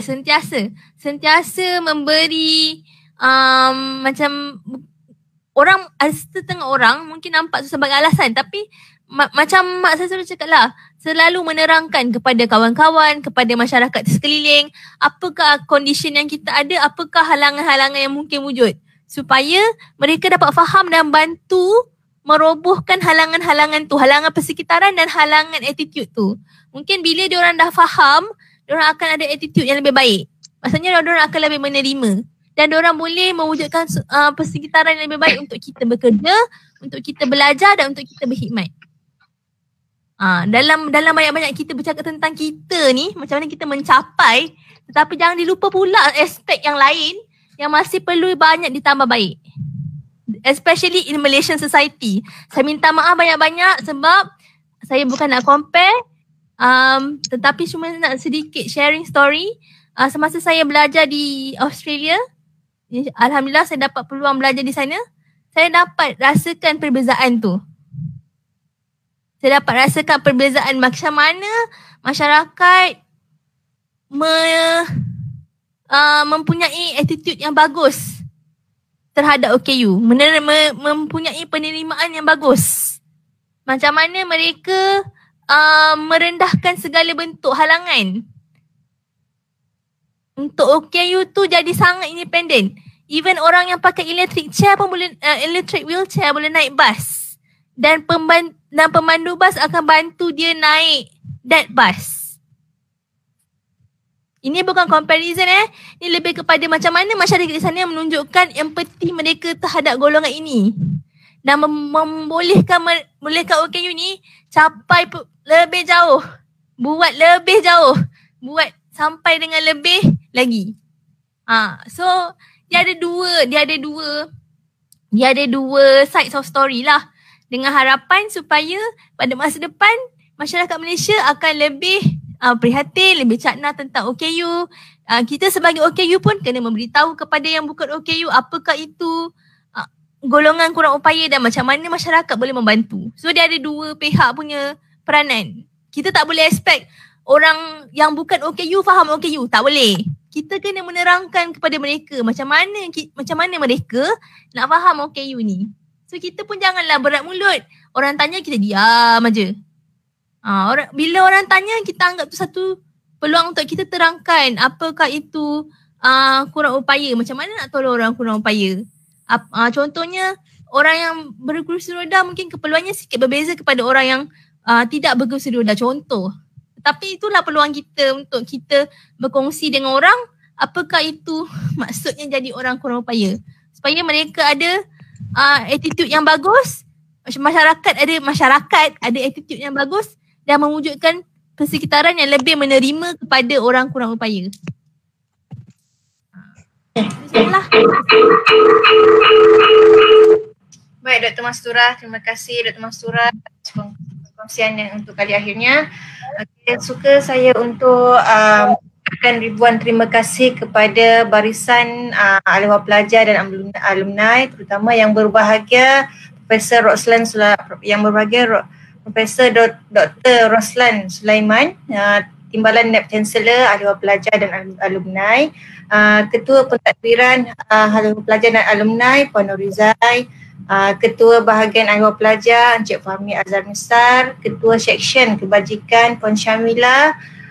memberi macam orang, setengah orang mungkin nampak tu sebagai alasan, tapi macam mak saya selalu cakap lah, selalu menerangkan kepada kawan-kawan, kepada masyarakat sekeliling, apakah condition yang kita ada, apakah halangan-halangan yang mungkin wujud, supaya mereka dapat faham dan bantu merobohkan halangan-halangan tu, halangan persekitaran dan halangan attitude tu. Mungkin bila diorang dah faham, diorang akan ada attitude yang lebih baik. Maksudnya diorang akan lebih menerima. Dan diorang boleh mewujudkan persekitaran yang lebih baik untuk kita bekerja, untuk kita belajar dan untuk kita berkhidmat. Dalam banyak-banyak kita bercakap tentang kita ni, macam mana kita mencapai, tetapi jangan dilupa pula aspek yang lain yang masih perlu banyak ditambah baik. Especially in Malaysian society. Saya minta maaf banyak-banyak sebab saya bukan nak compare, tetapi cuma nak sedikit sharing story. Semasa saya belajar di Australia, alhamdulillah saya dapat peluang belajar di sana, saya dapat rasakan perbezaan tu. Saya dapat rasakan perbezaan macam mana masyarakat mempunyai attitude yang bagus terhadap OKU, mempunyai penerimaan yang bagus. Macam mana mereka merendahkan segala bentuk halangan. Untuk OKU tu jadi sangat independen. Even orang yang pakai electric wheelchair boleh naik bas. Dan pemandu bas akan bantu dia naik that bus. Ini bukan comparison Ini lebih kepada macam mana masyarakat di sana menunjukkan empati mereka terhadap golongan ini. Dan membolehkan OKU ni capai lebih jauh. Buat lebih jauh. Buat sampai dengan lebih lagi. So dia ada dua sides of story lah. Dengan harapan supaya pada masa depan masyarakat Malaysia akan lebih prihatin, lebih cakna tentang OKU. Kita sebagai OKU pun kena memberitahu kepada yang bukan OKU apakah itu golongan kurang upaya dan macam mana masyarakat boleh membantu. So dia ada dua pihak punya peranan. Kita tak boleh expect orang yang bukan OKU faham OKU. Tak boleh. Kita kena menerangkan kepada mereka macam mana mereka nak faham OKU ni. So kita pun janganlah berat mulut. Orang tanya kita diam aja. Bila orang tanya kita anggap tu satu peluang untuk kita terangkan apakah itu kurang upaya. Macam mana nak tolong orang kurang upaya. Contohnya orang yang berkerusi roda mungkin keperluannya sikit berbeza kepada orang yang tidak berkerusi roda, contoh. Tapi itulah peluang kita untuk kita berkongsi dengan orang apakah itu maksudnya jadi orang kurang upaya. Supaya mereka ada attitude yang bagus, masyarakat ada attitude yang bagus dan mewujudkan persekitaran yang lebih menerima kepada orang kurang upaya. Bismillah. Baik Dr. Mastura, terima kasih Dr. Mastura atas perkongsian yang untuk kali akhirnya. Suka saya untuk mengucapkan ribuan terima kasih kepada barisan ahli-waris pelajar dan alumni, terutama yang berbahagia Profesor Roslan Profesor Dr. Roslan Sulaiman, Timbalan Naib Chancellor ahli-waris pelajar dan alumni, Ketua Pentadbiran ahli-waris pelajar dan alumni Puan Norizai, Ketua Bahagian ahli-waris pelajar Encik Fahmi Azhar Nisar, Ketua Seksyen Kebajikan Puan Syamila,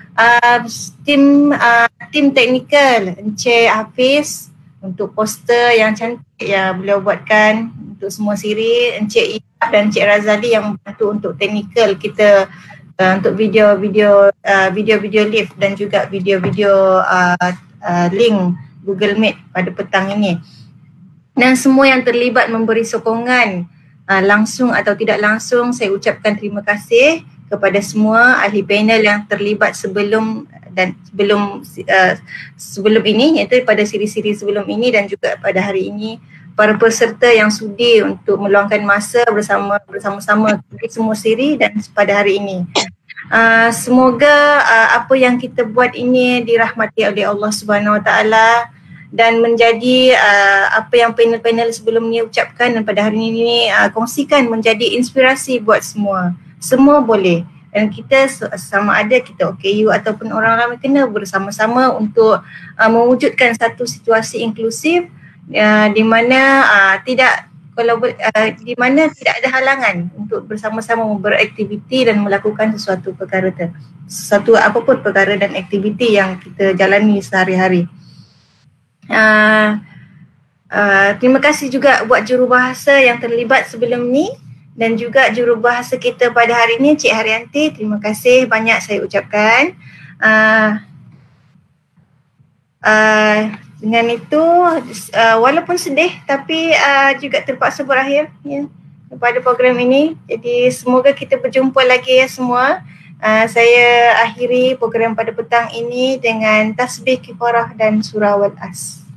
tim teknikal Encik Hafiz untuk poster yang cantik yang beliau buatkan untuk semua siri, Encik Iyab dan Encik Razali yang membantu untuk teknikal kita untuk video-video live dan juga video-video link Google Meet pada petang ini. Dan semua yang terlibat memberi sokongan langsung atau tidak langsung, saya ucapkan terima kasih kepada semua ahli panel yang terlibat sebelum ini, iaitu pada siri-siri sebelum ini dan juga pada hari ini, para peserta yang sudi untuk meluangkan masa bersama-sama di semua siri dan pada hari ini. Semoga apa yang kita buat ini dirahmati oleh Allah Subhanahu Wa Taala dan menjadi apa yang panel-panel sebelum ni ucapkan dan pada hari ini kongsikan menjadi inspirasi buat semua. Semua boleh. Dan kita sama ada kita OKU ataupun orang ramai kena bersama-sama untuk mewujudkan satu situasi inklusif di mana tidak ada halangan untuk bersama-sama beraktiviti dan melakukan sesuatu perkara apapun perkara dan aktiviti yang kita jalani sehari-hari. Terima kasih juga buat jurubahasa yang terlibat sebelum ni dan juga jurubahasa kita pada hari ini Cik Haryanti, terima kasih banyak saya ucapkan. Dengan itu walaupun sedih tapi juga terpaksa berakhir ya pada program ini. Jadi semoga kita berjumpa lagi ya semua. Saya akhiri program pada petang ini dengan tasbih kifarah dan surah Wal-As.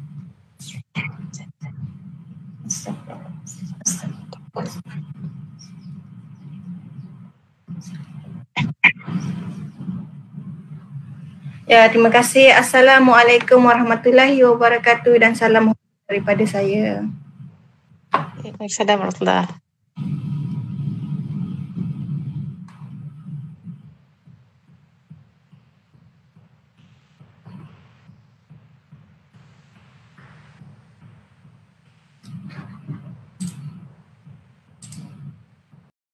Ya, terima kasih. Assalamualaikum warahmatullahi wabarakatuh dan salam daripada saya. Waalaikumsalam warahmatullahi wabarakatuh.